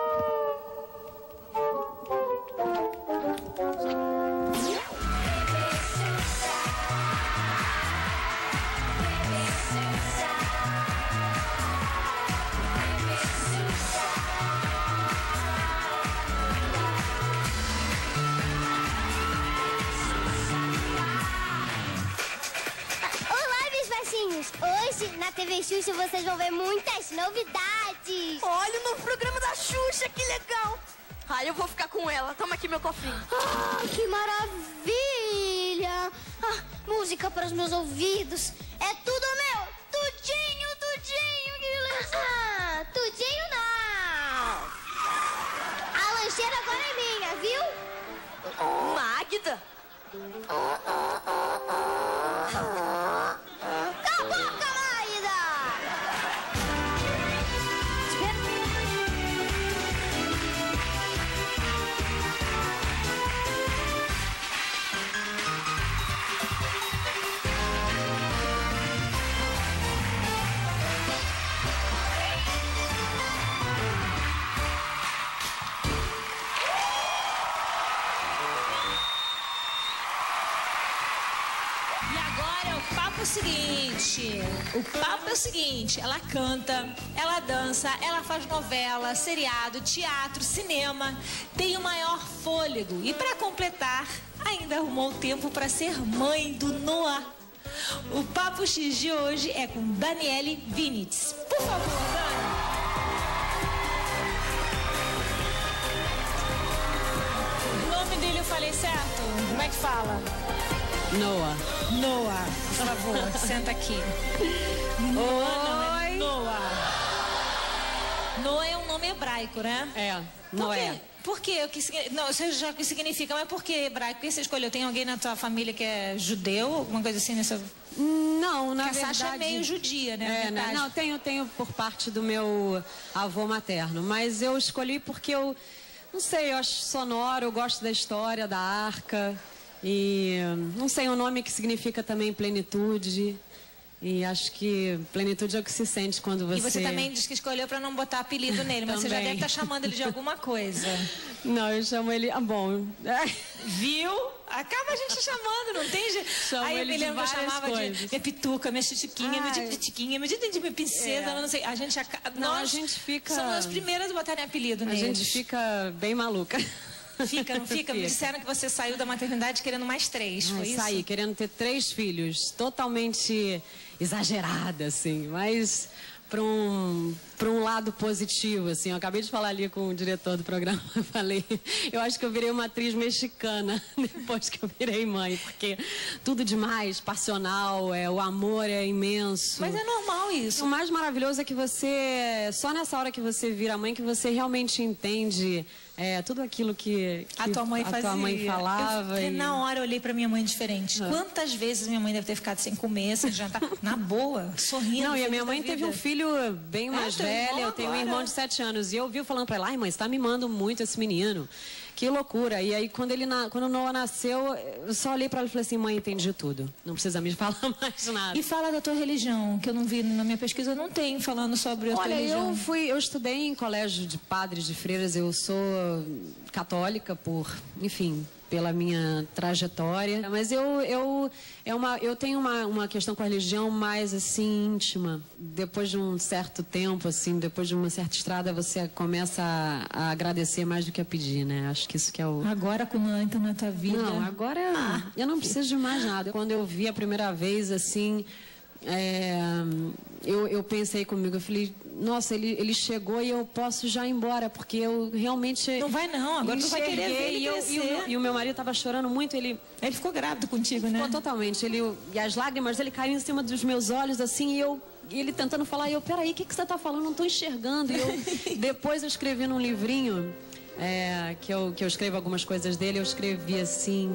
Hoje, na T V Xuxa, vocês vão ver muitas novidades. Olha o novo programa da Xuxa, que legal. Ah, eu vou ficar com ela. Toma aqui meu cofrinho. Ah, que maravilha. Ah, música para os meus ouvidos. É tudo meu. Tudinho, tudinho, que beleza. Ah, tudinho não. A lancheira agora é minha, viu? Magda? Cala a boca, Magda! O seguinte, o papo é o seguinte, ela canta, ela dança, ela faz novela, seriado, teatro, cinema, tem o maior fôlego e para completar, ainda arrumou tempo para ser mãe do Noah. O Papo X de hoje é com Daniele Vinitz. Por favor, Dani. O nome dele eu falei certo? Como é que fala? Noah. Noah, por favor, senta aqui. Noah não é Noah. Noah é um nome hebraico, né? É, Noé. Por quê? O que significa? Não, você já o que significa, mas por que hebraico? Por que você escolheu? Tem alguém na tua família que é judeu? Alguma coisa assim nessa... Não, na Porque verdade... a Sasha é meio judia, né? É, né? Não, tenho, tenho por parte do meu avô materno, mas eu escolhi porque eu, não sei, eu acho sonoro, eu gosto da história da arca. E não sei, um nome que significa também plenitude. E acho que plenitude é o que se sente quando você... E você também disse que escolheu para não botar apelido nele, mas você já deve estar chamando ele de alguma coisa. Não, eu chamo ele... Ah, bom... Viu? Acaba a gente chamando, não tem jeito. Chamo Aí ele eu me lembro de que eu chamava coisas. de minha pituca, minha chitiquinha, minha titiquinha, minha minha princesa, É. não sei. A gente acaba... Não, Nós a gente fica... somos as primeiras a botarem apelido A neles. gente fica bem maluca. Fica, não fica? Me disseram que você saiu da maternidade querendo mais três, foi Ai, isso? saí querendo ter três filhos, totalmente exagerada, assim, mas para um, para um lado positivo, assim. Eu acabei de falar ali com o diretor do programa, eu falei, eu acho que eu virei uma atriz mexicana depois que eu virei mãe, porque tudo demais, passional, é, o amor é imenso. Mas é normal isso. O mais maravilhoso é que você, só nessa hora que você vira mãe, que você realmente entende é, tudo aquilo que, que a tua mãe a fazia. tua mãe falava. Eu, e... Na hora eu olhei pra minha mãe diferente. Ah. Quantas vezes minha mãe deve ter ficado sem comer, sem jantar, na boa, sorrindo. Não, e a minha mãe teve um filho bem mais é, velho, eu tenho um irmão de sete anos. E eu ouvi falando pra ela, ai mãe, você tá mimando muito esse menino. Que loucura. E aí, quando, ele na... quando o Noah nasceu, eu só olhei pra ela e falei assim, mãe, entendi tudo. Não precisa me falar mais nada. E fala da tua religião, que eu não vi na minha pesquisa, não tem falando sobre a tua Olha, religião. Olha, eu fui, eu estudei em colégio de padres, de freiras, eu sou católica por, enfim, pela minha trajetória, mas eu eu é uma eu tenho uma, uma questão com a religião mais assim íntima. Depois de um certo tempo, assim, depois de uma certa estrada, você começa a, a agradecer mais do que a pedir, né? Acho que isso que é o agora quando ela entra na tua vida. Não, agora ah, eu não preciso de mais nada. Quando eu vi a primeira vez assim, é, eu, eu pensei comigo, eu falei, nossa, ele, ele chegou e eu posso já ir embora, porque eu realmente... Não vai não, agora tu vai querer ver ele e, eu, e, o meu, e o meu marido estava chorando muito, ele... Ele ficou grávido contigo, né? Ficou totalmente, ele, e as lágrimas dele caíram em cima dos meus olhos, assim, e eu... E ele tentando falar, e eu, peraí, o que, que você está falando? Não estou enxergando. E eu, depois eu escrevi num livrinho, é, que, eu, que eu escrevo algumas coisas dele, eu escrevi assim...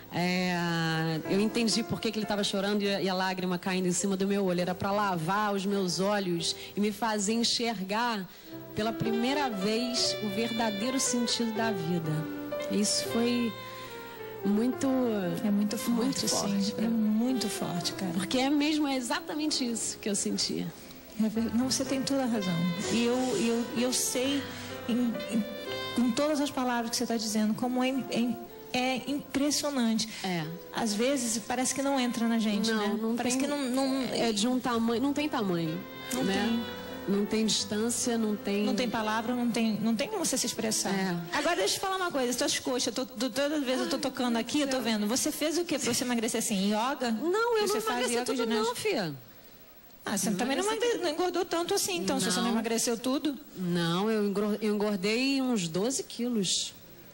É, eu entendi por que, que ele estava chorando e a, e a lágrima caindo em cima do meu olho. Era para lavar os meus olhos e me fazer enxergar pela primeira vez o verdadeiro sentido da vida. Isso foi muito... É muito forte, muito forte sim. É muito forte, cara. Porque é mesmo, é exatamente isso que eu sentia. Não, você tem toda a razão. E eu, eu, eu sei, em, em, com todas as palavras que você está dizendo, como é... é É impressionante. É. Às vezes parece que não entra na gente, não, né? Não parece tem, que não, não... É de um tamanho... Não tem tamanho. Não né? tem. Não tem distância, não tem... Não tem palavra, não tem, não tem como você se expressar. É. Agora deixa eu te falar uma coisa. As tuas coxas, eu tô, toda vez eu tô tocando aqui, eu tô vendo. Você fez o que pra você emagrecer assim? Yoga? Não, eu você não emagreci tudo não, filha. Ah, você não também não, emagre... não engordou tanto assim, então, não. Se você não emagreceu tudo? Não, eu engordei uns doze quilos.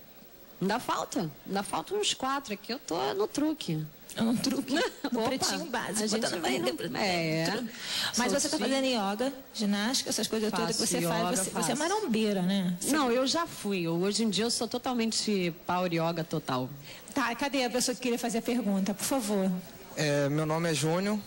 Ainda falta, ainda falta uns quatro aqui, eu tô no truque. No truque, no Opa, pretinho básico. A gente vai no... É. Mas você tá fazendo yoga, ginástica, essas coisas Faço todas que você yoga, faz. Você, faço. você é marombeira, né? Você... Não, eu já fui. Hoje em dia eu sou totalmente power yoga total. Tá, cadê a pessoa que queria fazer a pergunta? Por favor. É, meu nome é Júnior.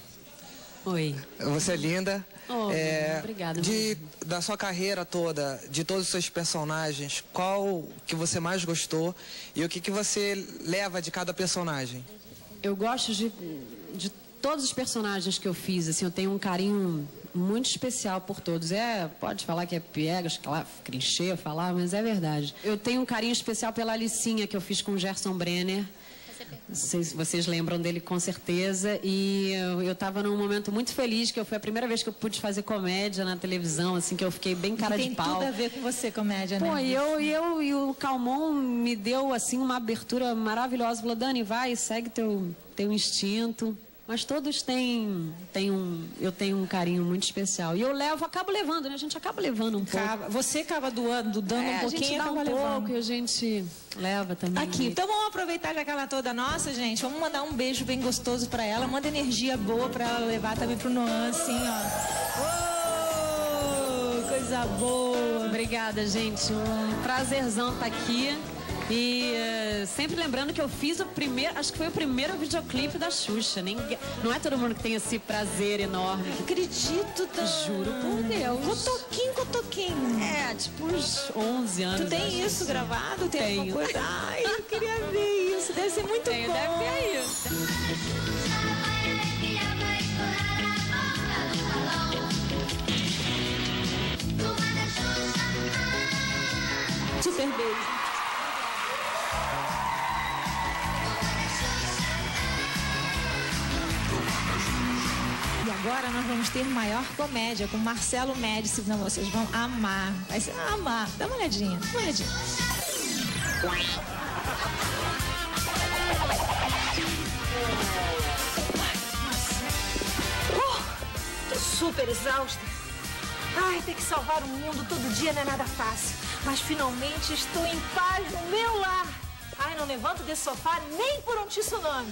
Oi. Você é linda. Oh, é, obrigada. De, da sua carreira toda, de todos os seus personagens, qual que você mais gostou e o que, que você leva de cada personagem? Eu gosto de, de todos os personagens que eu fiz, assim, eu tenho um carinho muito especial por todos. É, pode falar que é piegas, claro, clichê falar, mas é verdade. Eu tenho um carinho especial pela Alicinha, que eu fiz com o Gerson Brenner. Não sei se vocês lembram dele, com certeza. E eu estava num momento muito feliz, que eu, foi a primeira vez que eu pude fazer comédia na televisão, assim, que eu fiquei bem cara de pau. Tem tudo a ver com você, comédia, né? Pô, e eu, e eu e o Calmon me deu, assim, uma abertura maravilhosa. Falou, Dani, vai, segue teu, teu instinto. Mas todos têm, têm um... Eu tenho um carinho muito especial. E eu levo, acabo levando, né? A gente acaba levando um pouco. Acaba, você acaba doando, dando é, um pouquinho a gente e dá acaba um levando. pouco e a gente leva também. Aqui, então vamos aproveitar já que ela toda nossa, gente. Vamos mandar um beijo bem gostoso pra ela. Manda energia boa pra ela levar também pro Noah, assim, ó. Oh, coisa boa. Obrigada, gente. Um prazerzão estar aqui. E uh, sempre lembrando que eu fiz o primeiro, acho que foi o primeiro videoclipe da Xuxa. Ninguém, não é todo mundo que tem esse prazer enorme. Acredito, tá? Juro por Deus. Cotoquinho, cotoquinho. É, tipo uns onze anos. Tu tem isso assim. gravado? Tem Tenho. alguma coisa? Ai, eu queria ver isso. Deve ser muito Tenho, bom. deve ter aí. Super beijo. E agora nós vamos ter maior comédia com Marcelo Médici. Não, vocês vão amar. Vai ser amar. Dá uma olhadinha. Dá uma olhadinha. Oh, tô super exausta. Ai, ter que salvar o mundo todo dia não é nada fácil. Mas finalmente estou em paz no meu lar. Ai, não levanto desse sofá nem por um tsunami.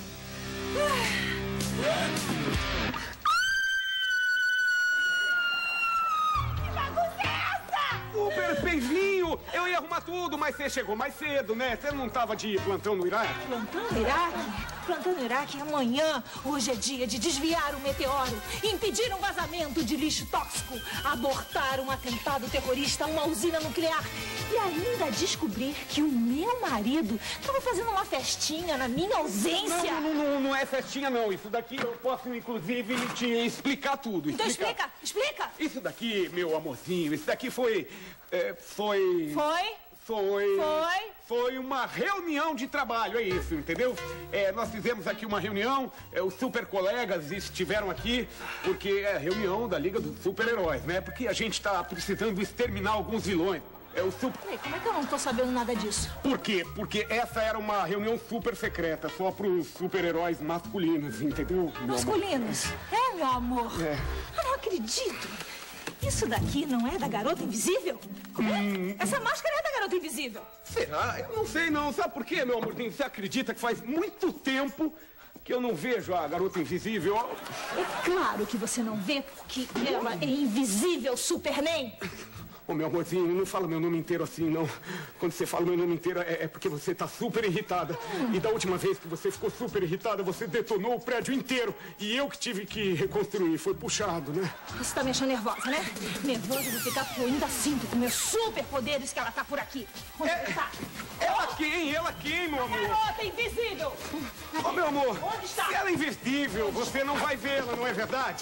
Que bagunça é essa? Super Peizinho! Eu ia arrumar tudo, mas você chegou mais cedo, né? Você não tava de plantão no Iraque? Plantão no Iraque? Plantão no Iraque amanhã. Hoje é dia de desviar um meteoro, impedir um vazamento de lixo tóxico, abortar um atentado terrorista a uma usina nuclear e ainda descobrir que o meu marido estava fazendo uma festinha na minha ausência. Não, não, não, não é festinha, não. Isso daqui eu posso, inclusive, te explicar tudo. Então explicar. explica, explica. Isso daqui, meu amorzinho, isso daqui foi... É, foi... Foi? Foi... Foi? Foi uma reunião de trabalho, é isso, entendeu? É, nós fizemos aqui uma reunião, é, os super colegas estiveram aqui, porque é a reunião da Liga dos Super-Heróis, né? Porque a gente tá precisando exterminar alguns vilões. É o super... Peraí, como é que eu não tô sabendo nada disso? Por quê? Porque essa era uma reunião super secreta, só pros super-heróis masculinos, entendeu? Masculinos? É, meu amor. É. Eu não acredito. Isso daqui não é da Garota Invisível? Hum, Essa máscara é da Garota Invisível. Será? Eu não sei não. Sabe por quê, meu amorzinho? Você acredita que faz muito tempo que eu não vejo a Garota Invisível? É claro que você não vê, porque ela é invisível, Superman. Ô, meu amorzinho, não fala meu nome inteiro assim, não. Quando você fala meu nome inteiro, é, é porque você tá super irritada. Hum. E da última vez que você ficou super irritada, você detonou o prédio inteiro. E eu que tive que reconstruir. Foi puxado, né? Você tá me achando nervosa, né? Nervosa de ficar, porque eu ainda sinto com meus superpoderes que ela tá por aqui. Onde é, tá? Ela quem? Ela quem, meu amor? Garota Invisível! Ô, meu amor, onde está? Se ela é invisível, você não vai vê-la, não é verdade?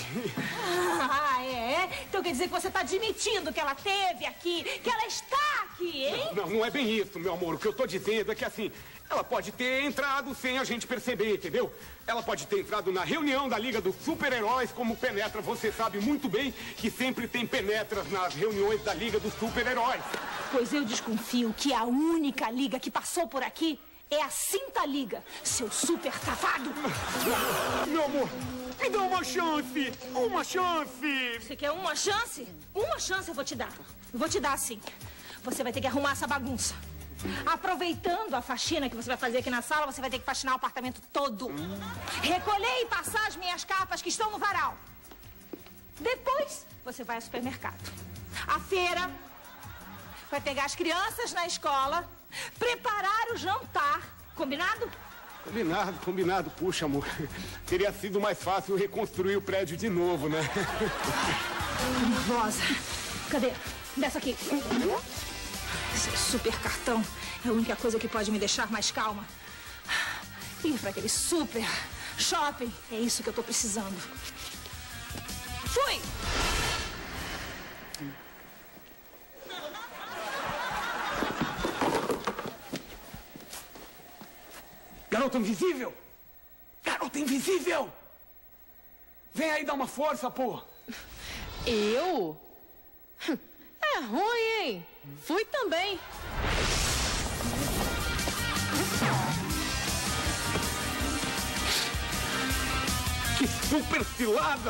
Ah, é? Então quer dizer que você tá admitindo que ela teve aqui, que ela está aqui, hein? Não, não é bem isso, meu amor. O que eu tô dizendo é que, assim, ela pode ter entrado sem a gente perceber, entendeu? Ela pode ter entrado na reunião da Liga dos Super-Heróis como penetra. Você sabe muito bem que sempre tem penetras nas reuniões da Liga dos Super-Heróis. Pois eu desconfio que a única liga que passou por aqui é a Cinta Liga, seu super safado. Meu amor, me dá uma chance, uma chance. Você quer uma chance? Uma chance eu vou te dar. Eu vou te dar, sim. Você vai ter que arrumar essa bagunça. Aproveitando a faxina que você vai fazer aqui na sala, você vai ter que faxinar o apartamento todo. Hum. Recolher e passar as minhas capas que estão no varal. Depois, você vai ao supermercado. À feira, vai pegar as crianças na escola, preparar o jantar. Combinado? Combinado, combinado. Puxa, amor, teria sido mais fácil reconstruir o prédio de novo, né? Nervosa. Cadê? Desce aqui. Esse super cartão é a única coisa que pode me deixar mais calma. Ir para aquele super shopping é isso que eu tô precisando. Fui! Garota Invisível! Garota Invisível! Vem aí dar uma força, pô! Eu? É ruim, hein? Fui também. Que super cilada!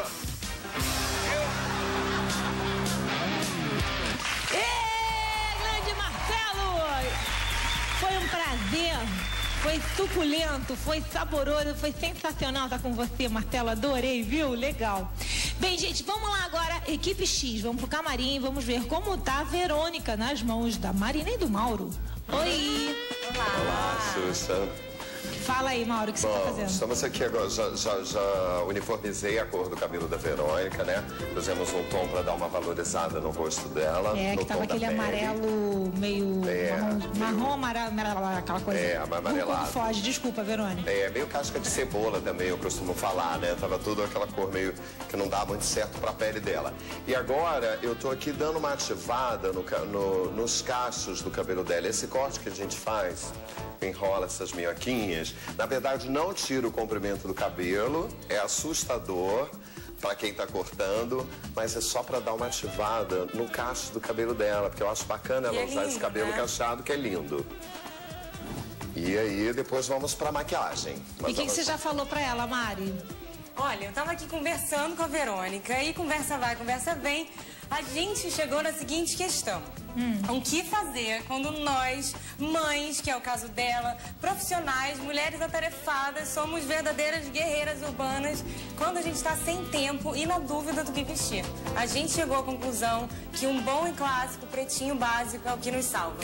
Ê, grande Marcelo! Foi um prazer. Foi suculento, foi saboroso, foi sensacional estar com você, Marcelo. Adorei, viu? Legal. Bem, gente, vamos lá agora, equipe X, vamos pro camarim, vamos ver como tá a Verônica nas mãos da Marina e do Mauro. Oi! Olá, Olá Susan. Fala aí, Mauro, o que você Bom, tá fazendo? Estamos aqui agora, já, já, já uniformizei a cor do cabelo da Verônica, né? Fizemos um tom para dar uma valorizada no rosto dela. É, no que tava tom aquele da amarelo meio é, marrom, meio... marrom amarelo, amarelo, aquela coisa. É, amarelado. Foge, desculpa, Verônica. É, meio casca de cebola também, eu costumo falar, né? Tava tudo aquela cor meio que não dá muito certo pra pele dela. E agora eu tô aqui dando uma ativada no, no, nos cachos do cabelo dela. Esse corte que a gente faz, enrola essas minhoquinhas, na verdade não tira o comprimento do cabelo, é assustador para quem tá cortando, mas é só para dar uma ativada no cacho do cabelo dela, porque eu acho bacana ela é usar lindo, esse cabelo né? cacheado, que é lindo. E aí depois vamos pra maquiagem. E o que, que você já falou pra ela, Mari? Olha, eu tava aqui conversando com a Verônica e conversa vai, conversa vem. A gente chegou na seguinte questão. Hum. O que fazer quando nós, mães, que é o caso dela, profissionais, mulheres atarefadas, somos verdadeiras guerreiras urbanas, quando a gente está sem tempo e na dúvida do que vestir? A gente chegou à conclusão que um bom e clássico pretinho básico é o que nos salva.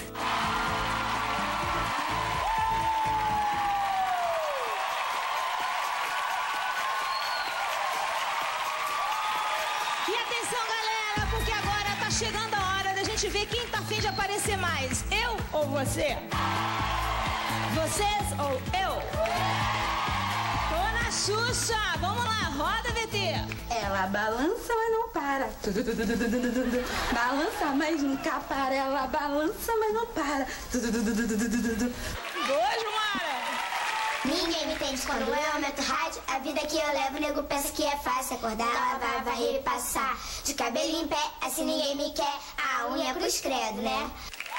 E atenção, galera, porque agora tá chegando a hora da gente ver quem tá afim de aparecer mais. Eu ou você? Vocês ou eu? Tô na Xuxa. Vamos lá, roda, V T. Ela balança, mas não para. Balança, mas nunca para. Ela balança, mas não para. Boa, Jumara. Ninguém me entende quando eu aumento o rádio. A vida que eu levo, o nego pensa que é fácil. Acordar, lavar, varrer e passar. De cabelo em pé, assim ninguém me quer. A unha cruz credo, né?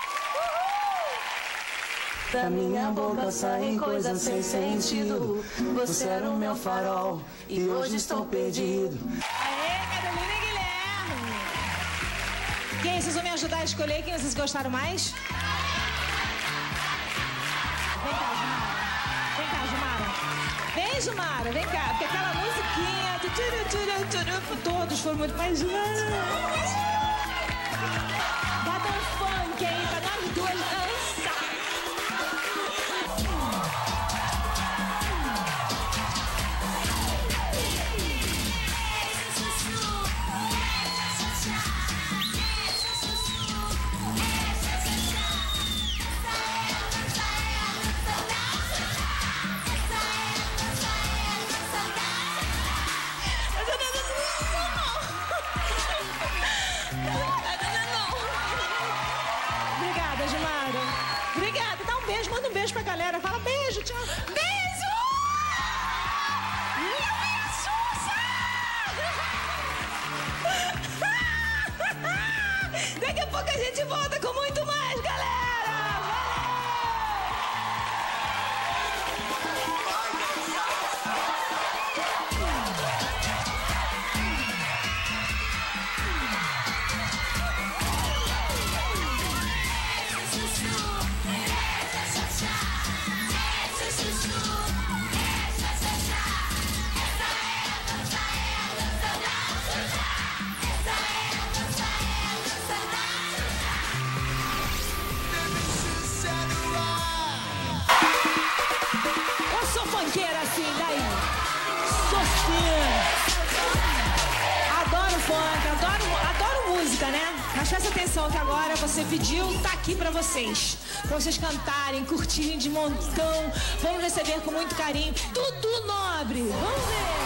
Da minha boca saem coisas sem sentido. Você era o meu farol e hoje estou perdido. Aê, Carolina e Guilherme. Quem, vocês vão me ajudar a escolher quem vocês gostaram mais? Vem cá, Jumara. Vem cá, Jumara. Vem, Jumara, vem cá. Porque aquela musiquinha... Turu, turu, turu, todos foram muito mais... Bota um funk aí pra nós duas dançar. Obrigada, Gilmara. Obrigada. Dá um beijo, manda um beijo pra galera. Fala beijo, tchau. Beijo! Minha Xuxa! Daqui a pouco a gente volta com muito mais, galera! Eu sou funkeira assim, daí. Sou sim. Adoro funk, adoro, adoro música, né? Mas presta atenção que agora você pediu, tá aqui pra vocês. Pra vocês cantarem, curtirem de montão. Vamos receber com muito carinho. Dudu Nobre. Vamos ver.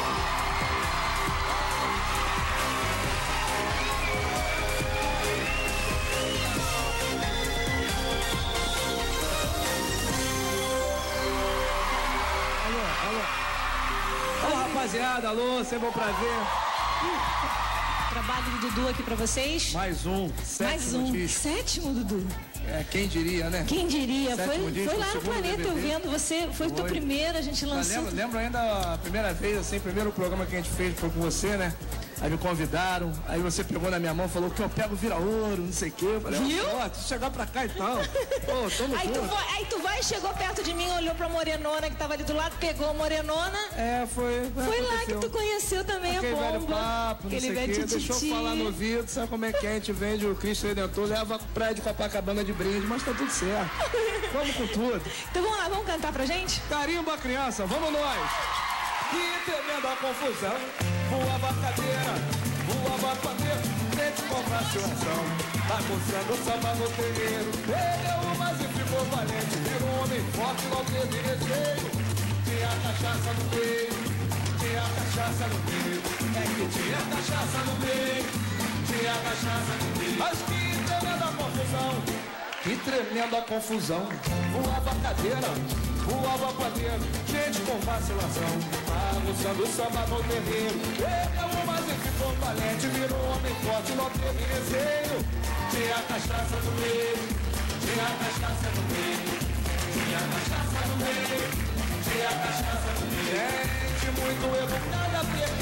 Alô, rapaziada, alô, sempre um prazer. Trabalho do Dudu aqui pra vocês. Mais um, sétimo Mais um. disco. Sétimo, Dudu. É, quem diria, né? Quem diria? Foi, Sétimo disco, foi lá no segundo Planeta D V D. eu vendo. Você foi o teu primeiro, a gente Já lançou. Lembro, lembro ainda a primeira vez, assim, o primeiro programa que a gente fez foi com você, né? Aí me convidaram, aí você pegou na minha mão e falou que eu pego vira ouro, não sei o quê. Eu falei, Viu? ó, tu chegar pra cá então. Pô, tamo Aí tu, junto. vai, aí tu vai, chegou perto de mim, olhou pra morenona que tava ali do lado, pegou a morenona. É, foi. Foi lá que tu conheceu também Aquele a bomba. velho papo, não Aquele sei o velho quê, deixou tititi. falar no ouvido, sabe como é que é? A gente vende o Cristo Redentor, leva praia de Copacabana de brinde, mas tá tudo certo. Vamos com tudo. Então vamos lá, vamos cantar pra gente? Carimba, criança, vamos nós! Que tremenda confusão, voava a cadeira, voava a pandeira, frente com vacinação, bagunçando o samba no terreiro. Perdeu mas e ficou valente, virou um homem forte, não teve receio. Tinha cachaça no meio, tinha cachaça no meio, é que tinha cachaça no meio, tinha cachaça no meio. Mas que tremenda confusão, que tremenda confusão, voava a cadeira, voava a pandeira, gente com vacilação, bagunçando o samba no terreiro. Perdeu mas e ficou valente, virou um homem forte, não teve receio. Tinha cachaça no meio, tinha cachaça no meio, tinha cachaça no meio, tinha cachaça no meio. Gente muito educada,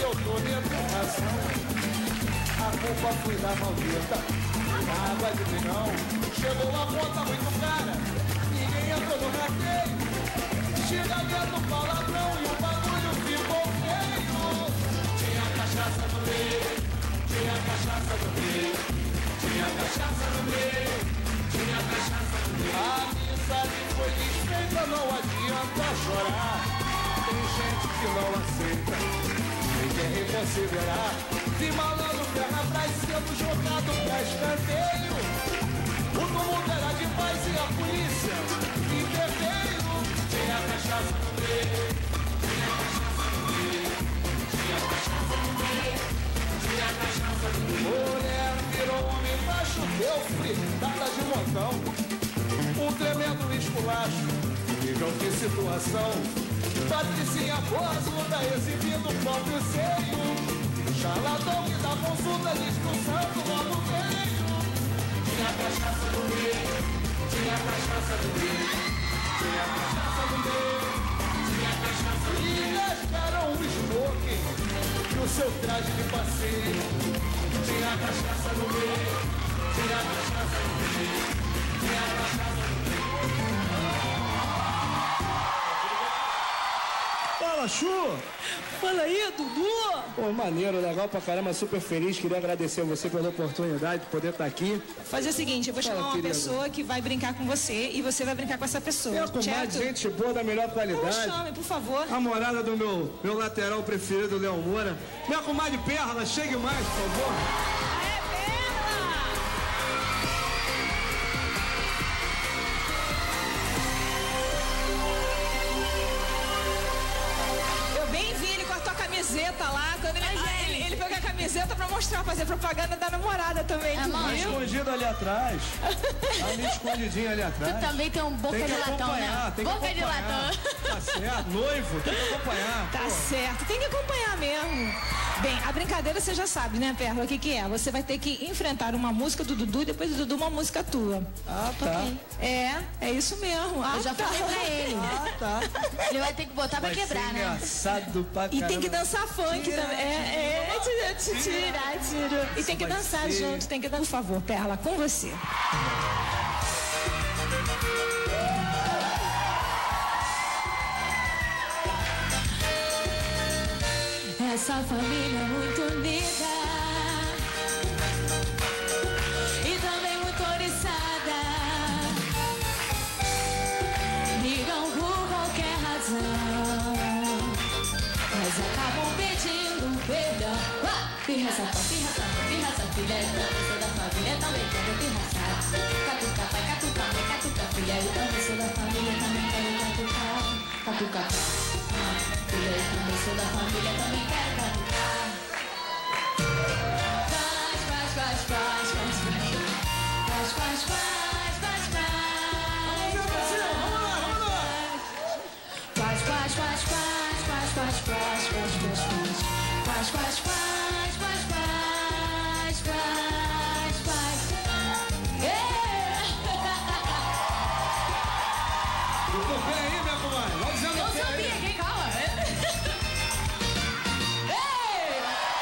eu tô dentro de razão. A culpa foi da maldita, a água de pinhão. Chegou a conta muito cara, ninguém entrou no rateio. Chega dentro do palavrão e o bagulho ficou feio. Tinha cachaça no meio, tinha cachaça no meio, tinha cachaça no meio, tinha cachaça no meio. A amizade foi desfeita, não adianta chorar. Tem gente que não aceita, nem quer reconsiderar. Vi malandro perna atrás sendo jogado pra escanteio. O tumulto era de paz e a polícia interveio. Tinha cachaça no meio, tinha cachaça no meio, tinha cachaça no meio, tinha cachaça no meio. Mulher virou homem baixo, deu fritada de montão. Um tremendo esculacho, nível de situação. Patricinha Boazuda exibindo o próprio seio. Charlatão que dá consulta discussando logo veio. Tinha cachaça no meio, tinha cachaça no meio, tinha cachaça no meio, tinha cachaça no meio. E gastaram o smoking e o seu traje de passeio. Tinha cachaça no meio, tinha cachaça no meio, tinha cachaça no meio. Fala, Chu! Fala aí, Dudu! Pô, maneiro, legal pra caramba, super feliz. Queria agradecer a você pela oportunidade de poder estar aqui. Fazer o seguinte, eu vou chamar Fala, uma querida. pessoa que vai brincar com você e você vai brincar com essa pessoa. É, comadre, gente boa da melhor qualidade. Me chame, por favor. A morada do meu, meu lateral preferido, Léo Moura. Minha comadre Perla, chegue mais, por favor. Camiseta lá, quando ele, ah, ele, ele pegou a camiseta pra mostrar, fazer propaganda da namorada também. É, mano. Escondido ali atrás. Ali escondidinho ali atrás. Tu também tem um boca tem de latão, né? Tem boca que de latão. Tá certo, noivo, tem que acompanhar. Tá pô. certo, tem que acompanhar mesmo. Bem, a brincadeira você já sabe, né, Perla? O que que é? Você vai ter que enfrentar uma música do Dudu e depois do Dudu uma música tua. Ah, tá. É, é isso mesmo. Ah, Eu já tá. falei pra ele. Ah, tá. Ele vai ter que botar pra Vai quebrar, ser né? engraçado pra E caramba. tem que dançar funk Tira, também. É, é, tira, tira, tira, tira. E tem que vai dançar ser. junto, tem que dançar. Por favor, Perla, com você. Essa família é muito unida e também muito oriçada. Brigam por qualquer razão, mas acabam pedindo perdão. Ah! Pirraça, pirraça, pirraça, filha eu sou da família, também quero pirraçar. Catuca, pai, catuca, mãe, catuca, filha eu também sou da família, também quero catucar. Catuca, filha eu também sou da família, também quero catucar. Faz, faz, faz, faz, faz, faz, faz, faz, faz, faz, faz. Faz, faz, faz, faz, faz, faz, faz, faz, faz, faz. Faz, faz, faz, faz, faz, faz, faz. Yeah! Tudo bem aí, minha comadre? Vai dizendo Eu o quê aí? sabia, aqui, calma. Ei!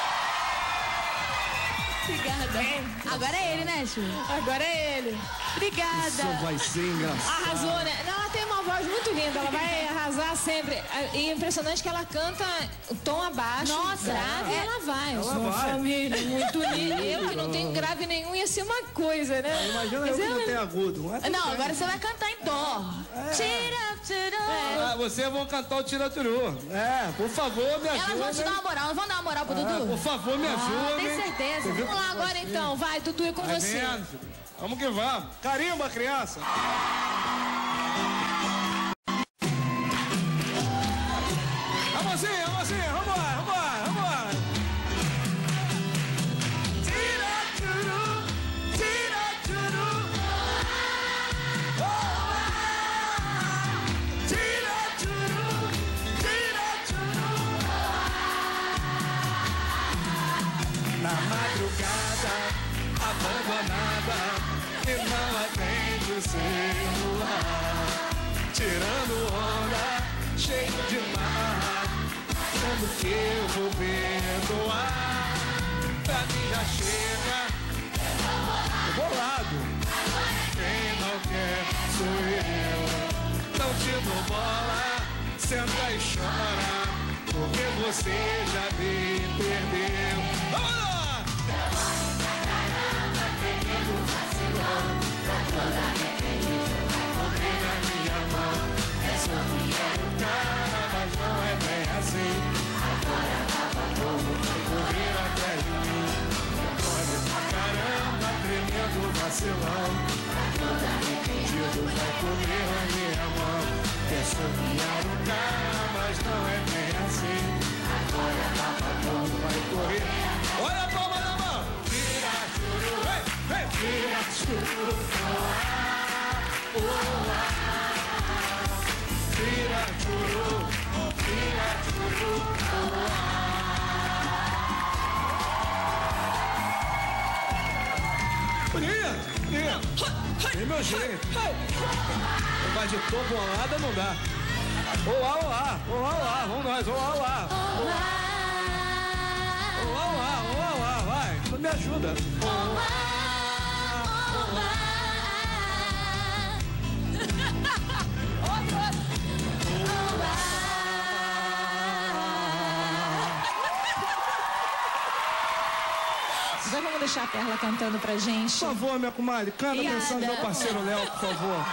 Obrigada. Agora é ele, né, Chu? Agora é ele. Obrigada. Isso vai ser engraçado. Arrasou, né? Não, ela tem uma voz muito linda, ela vai arrasar sempre. E é impressionante que ela canta o tom abaixo, Nossa, grave, e é. ela vai. Ela Sua vai. família muito linda. Eu que não tenho grave nenhum ia ser uma coisa, né? Imagina Mas eu que ela- não tenho agudo. Mas tudo Não, bem. agora você vai cantar em dó. Tira, tira. Ah, vocês vão cantar o Tiraturu. É, por favor, me Elas vão te ajudem. dar uma moral, não vão dar uma moral pro Ah, Dudu? por favor, me Ah, ajudem. tem certeza. Você viu Vamos lá agora então, vai, Dudu, é com Vai você. vendo, filho. Vamos que vamos. Carimba, criança. Amorzinho, amorzinho, vambora, vambora, vambora. Tira, turu, tira, turu. Oh, ah. Tira, turu, tira, turu. Na madrugada, abandonada, e não atende o celular. Tirando onda, cheio de mar. Achando que eu vou perdoar. Pra mim já chega. Bolado. Quem não quer sou eu. Não te dou bola, senta e chora, porque você já me perdeu. Vamos lá! Tremendo vacilão, pra toda minha feliz, vai correr na minha mão. É só que era o cara, mas não é bem assim. Agora tava como vai correr até de mim. Pode pra caramba, tremendo vacilão, pra toda minha pedido, vai correr na minha mão. É só que era o cara, mas não é bem assim. Agora tava como vai correr. Olha a palma na mão! Vira churu, vem, vem! Vira churu, oh, vira churu, vira churu, Bonita, bonita. Tem meu jeito. Vai de tom bolada não dá. Olá, olá, olá, olá, vamos nós, olá, olá. Olá, olá, olá, olá, vai, me ajuda. Olá, olá. Vamos deixar a Perla cantando pra gente. Por favor, minha comadre, canta a canção do meu parceiro Léo, por favor.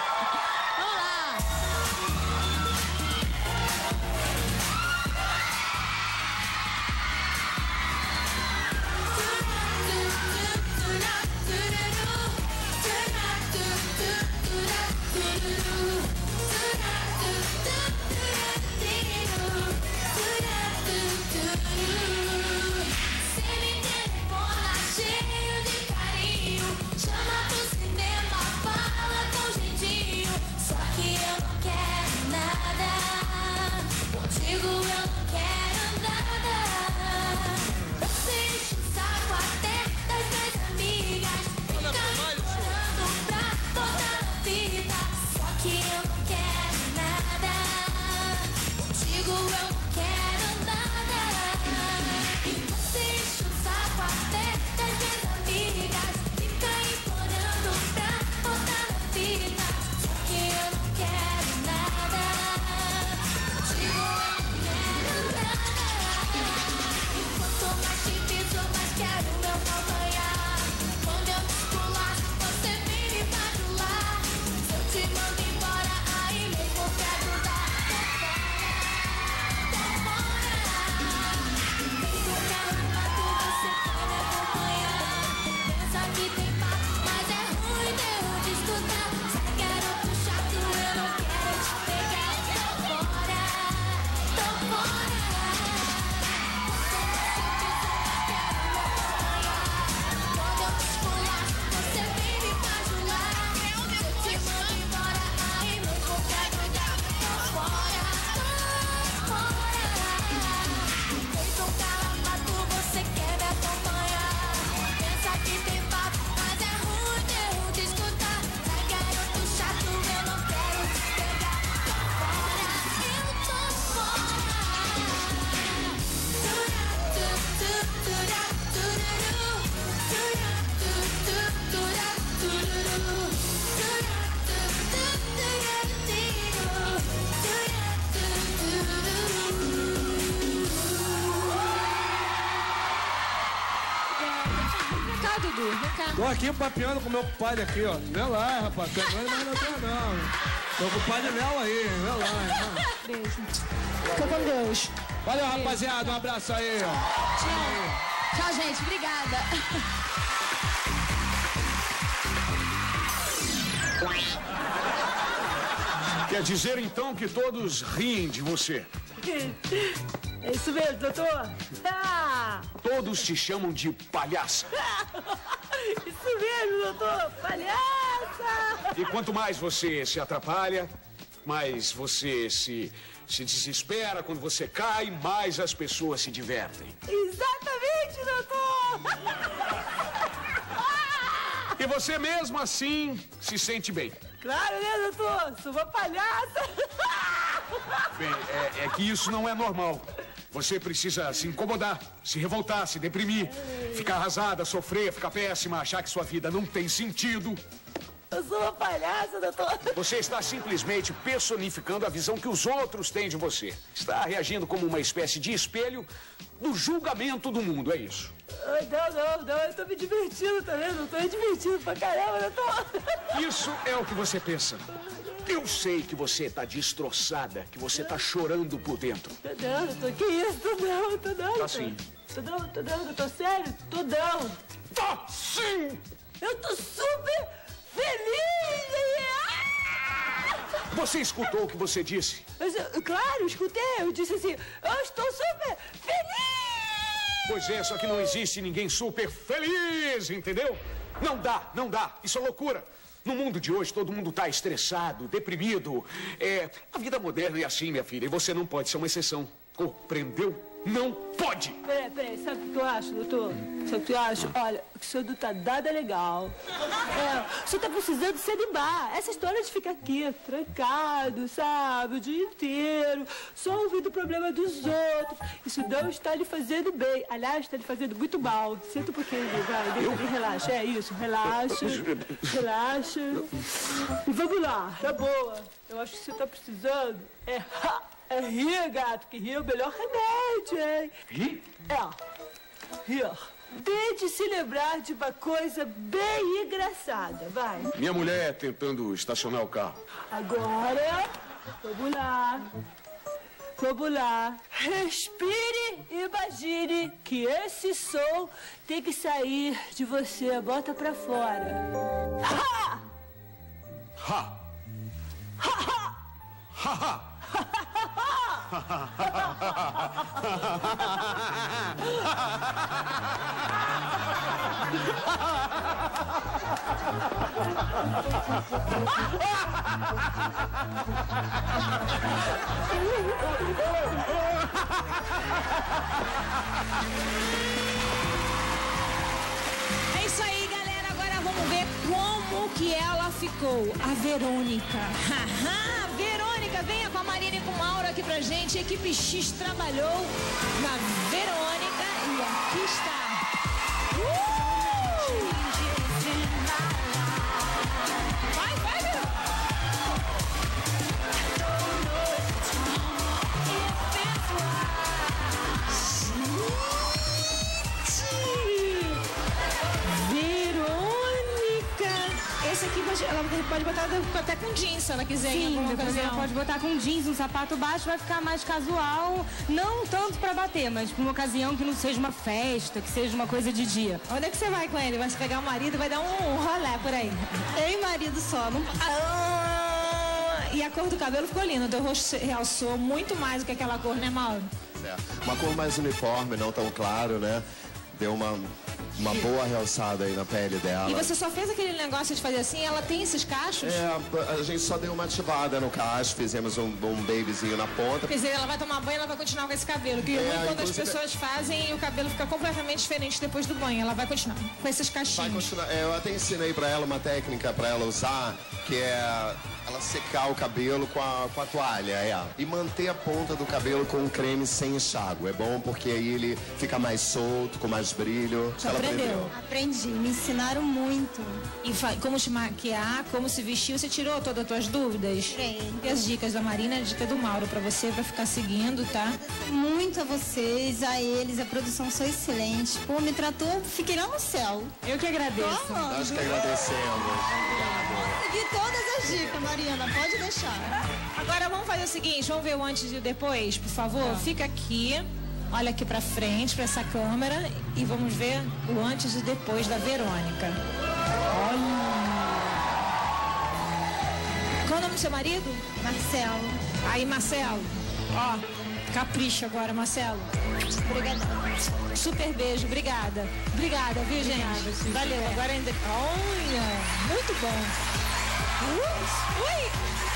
Tô aqui papeando com meu compadre aqui, ó. Vê lá, rapaz. Cantando, mas não tô não. Tô com o compadre Léo aí, vê lá, irmão. Beijo. Fica com Deus. Valeu, Beijo. Rapaziada. Um abraço aí, ó. Tchau. Tchau, gente. Obrigada. Quer dizer, então, que todos riem de você? É isso mesmo, doutor. Ah! Todos te chamam de palhaça. Isso mesmo, doutor. Palhaça! E quanto mais você se atrapalha, mais você se, se desespera quando você cai, mais as pessoas se divertem. Exatamente, doutor! E você mesmo assim se sente bem. Claro, né, doutor? Sou uma palhaça! Bem, é, é que isso não é normal. Você precisa se incomodar, se revoltar, se deprimir, ficar arrasada, sofrer, ficar péssima, achar que sua vida não tem sentido. Eu sou uma palhaça, doutor. Você está simplesmente personificando a visão que os outros têm de você. Está reagindo como uma espécie de espelho do julgamento do mundo, é isso. Não, não, não, eu tô me divertindo também, não tô me divertindo pra caramba, doutor. Isso é o que você pensa. Eu sei que você está destroçada, que você está chorando por dentro. Tô não, doutor, que isso? Tô não, tô não. Tá sim. Tô não, tô não, doutor, sério? Tô não. Tá sim! Eu tô super feliz! Você escutou o que você disse? Eu, claro, escutei. Eu disse assim, eu estou super feliz! Pois é, só que não existe ninguém super feliz, entendeu? Não dá, não dá. Isso é loucura. No mundo de hoje, todo mundo tá estressado, deprimido. É, a vida moderna é assim, minha filha, e você não pode ser uma exceção. Compreendeu? Não pode! Peraí, peraí, sabe o que eu acho, doutor? Sabe o que eu acho? Olha, o senhor não tá nada legal. É, o senhor tá precisando se animar. Essa história de ficar aqui, trancado, sabe, o dia inteiro, só ouvindo o problema dos outros. Isso não está lhe fazendo bem. Aliás, está lhe fazendo muito mal. Senta um pouquinho, vai, deixa ele relaxa. É isso, relaxa, relaxa. E vamos lá, tá boa. Eu acho que você tá precisando é... É rir, gato, que rir é o melhor remédio, hein? Rir? É, rir. Tente se lembrar de uma coisa bem engraçada, vai. Minha mulher tentando estacionar o carro. Agora, vamos lá. Vamos lá. Respire e imagine que esse som tem que sair de você. Bota pra fora. Ha! Ha! Ha! Ha! Ha! Ha! É isso aí, galera. Agora vamos ver como que ela ficou. A Verônica. Haha, Verônica, venha com a Marina e com o Mauro aqui pra gente. A equipe X trabalhou na Verônica e aqui está. Uh! Vai, vai, Verônica. Esse aqui ela pode botar até com jeans, se ela quiser. Sim, em alguma depois ocasião. ela pode botar com jeans, um sapato baixo, vai ficar mais casual. Não tanto pra bater, mas pra uma ocasião que não seja uma festa, que seja uma coisa de dia. Onde é que você vai com ele? Vai pegar o marido, vai dar um rolé por aí. Tem marido só, não... Ah, e a cor do cabelo ficou linda. O teu rosto realçou muito mais do que aquela cor, né, Mauro? É, uma cor mais uniforme, não tão claro, né? Deu uma, uma boa realçada aí na pele dela. E você só fez aquele negócio de fazer assim? Ela tem esses cachos? É, a gente só deu uma ativada no cacho, fizemos um, um babyzinho na ponta. Quer dizer, ela vai tomar banho e ela vai continuar com esse cabelo. Que É, ruim quando as inclusive- pessoas fazem e o cabelo fica completamente diferente depois do banho. Ela vai continuar com esses Vai cachinhos. continuar. É, eu até ensinei pra ela uma técnica pra ela usar, que é ela secar o cabelo com a, com a toalha, é. E manter a ponta do cabelo com um creme sem enxágue. É bom porque aí ele fica mais solto, com mais brilho. Já aprendeu? Aprendi, me ensinaram muito. E fa- como te maquiar, como se vestir, você tirou todas as tuas dúvidas? Tirei. E as dicas da Marina, a dica do Mauro pra você, pra ficar seguindo, tá? Muito a vocês, a eles, a produção são excelentes. Pô, me tratou, fiquei lá no céu. Eu que agradeço. Tô amando. Nós que agradecemos. Obrigado. Segui todas as dicas, Mariana, pode deixar. Agora vamos fazer o seguinte, vamos ver o antes e o depois, por favor? Fica aqui, olha aqui pra frente, pra essa câmera, e vamos ver o antes e depois da Verônica. Olha! Qual o nome do seu marido? Marcelo. Aí, Marcelo, ó, capricha agora, Marcelo. Obrigada. Super beijo, obrigada. Obrigada, viu, gente? Valeu, agora ainda... Olha, muito bom. Uh, ui!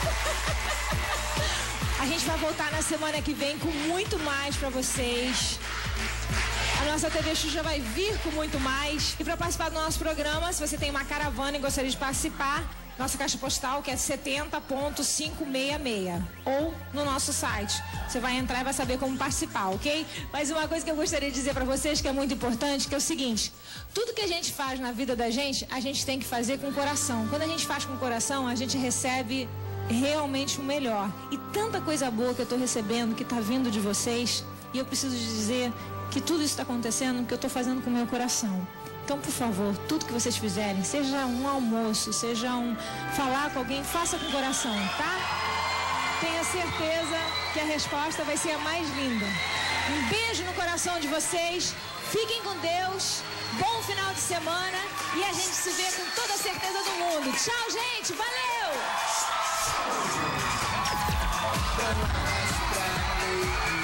A gente vai voltar na semana que vem com muito mais pra vocês. A nossa T V Xuxa vai vir com muito mais. E para participar do nosso programa, se você tem uma caravana e gostaria de participar, nossa caixa postal, que é setenta ponto quinhentos e sessenta e seis, ou no nosso site. Você vai entrar e vai saber como participar, ok? Mas uma coisa que eu gostaria de dizer para vocês que é muito importante, que é o seguinte: tudo que a gente faz na vida da gente, a gente tem que fazer com o coração. Quando a gente faz com o coração, a gente recebe realmente o melhor. E tanta coisa boa que eu estou recebendo, que está vindo de vocês, e eu preciso dizer que tudo isso está acontecendo que eu estou fazendo com o meu coração. Então, por favor, tudo que vocês fizerem, seja um almoço, seja um falar com alguém, faça com o coração, tá? Tenha certeza que a resposta vai ser a mais linda. Um beijo no coração de vocês, fiquem com Deus, bom final de semana e a gente se vê com toda a certeza do mundo. Tchau, gente, valeu!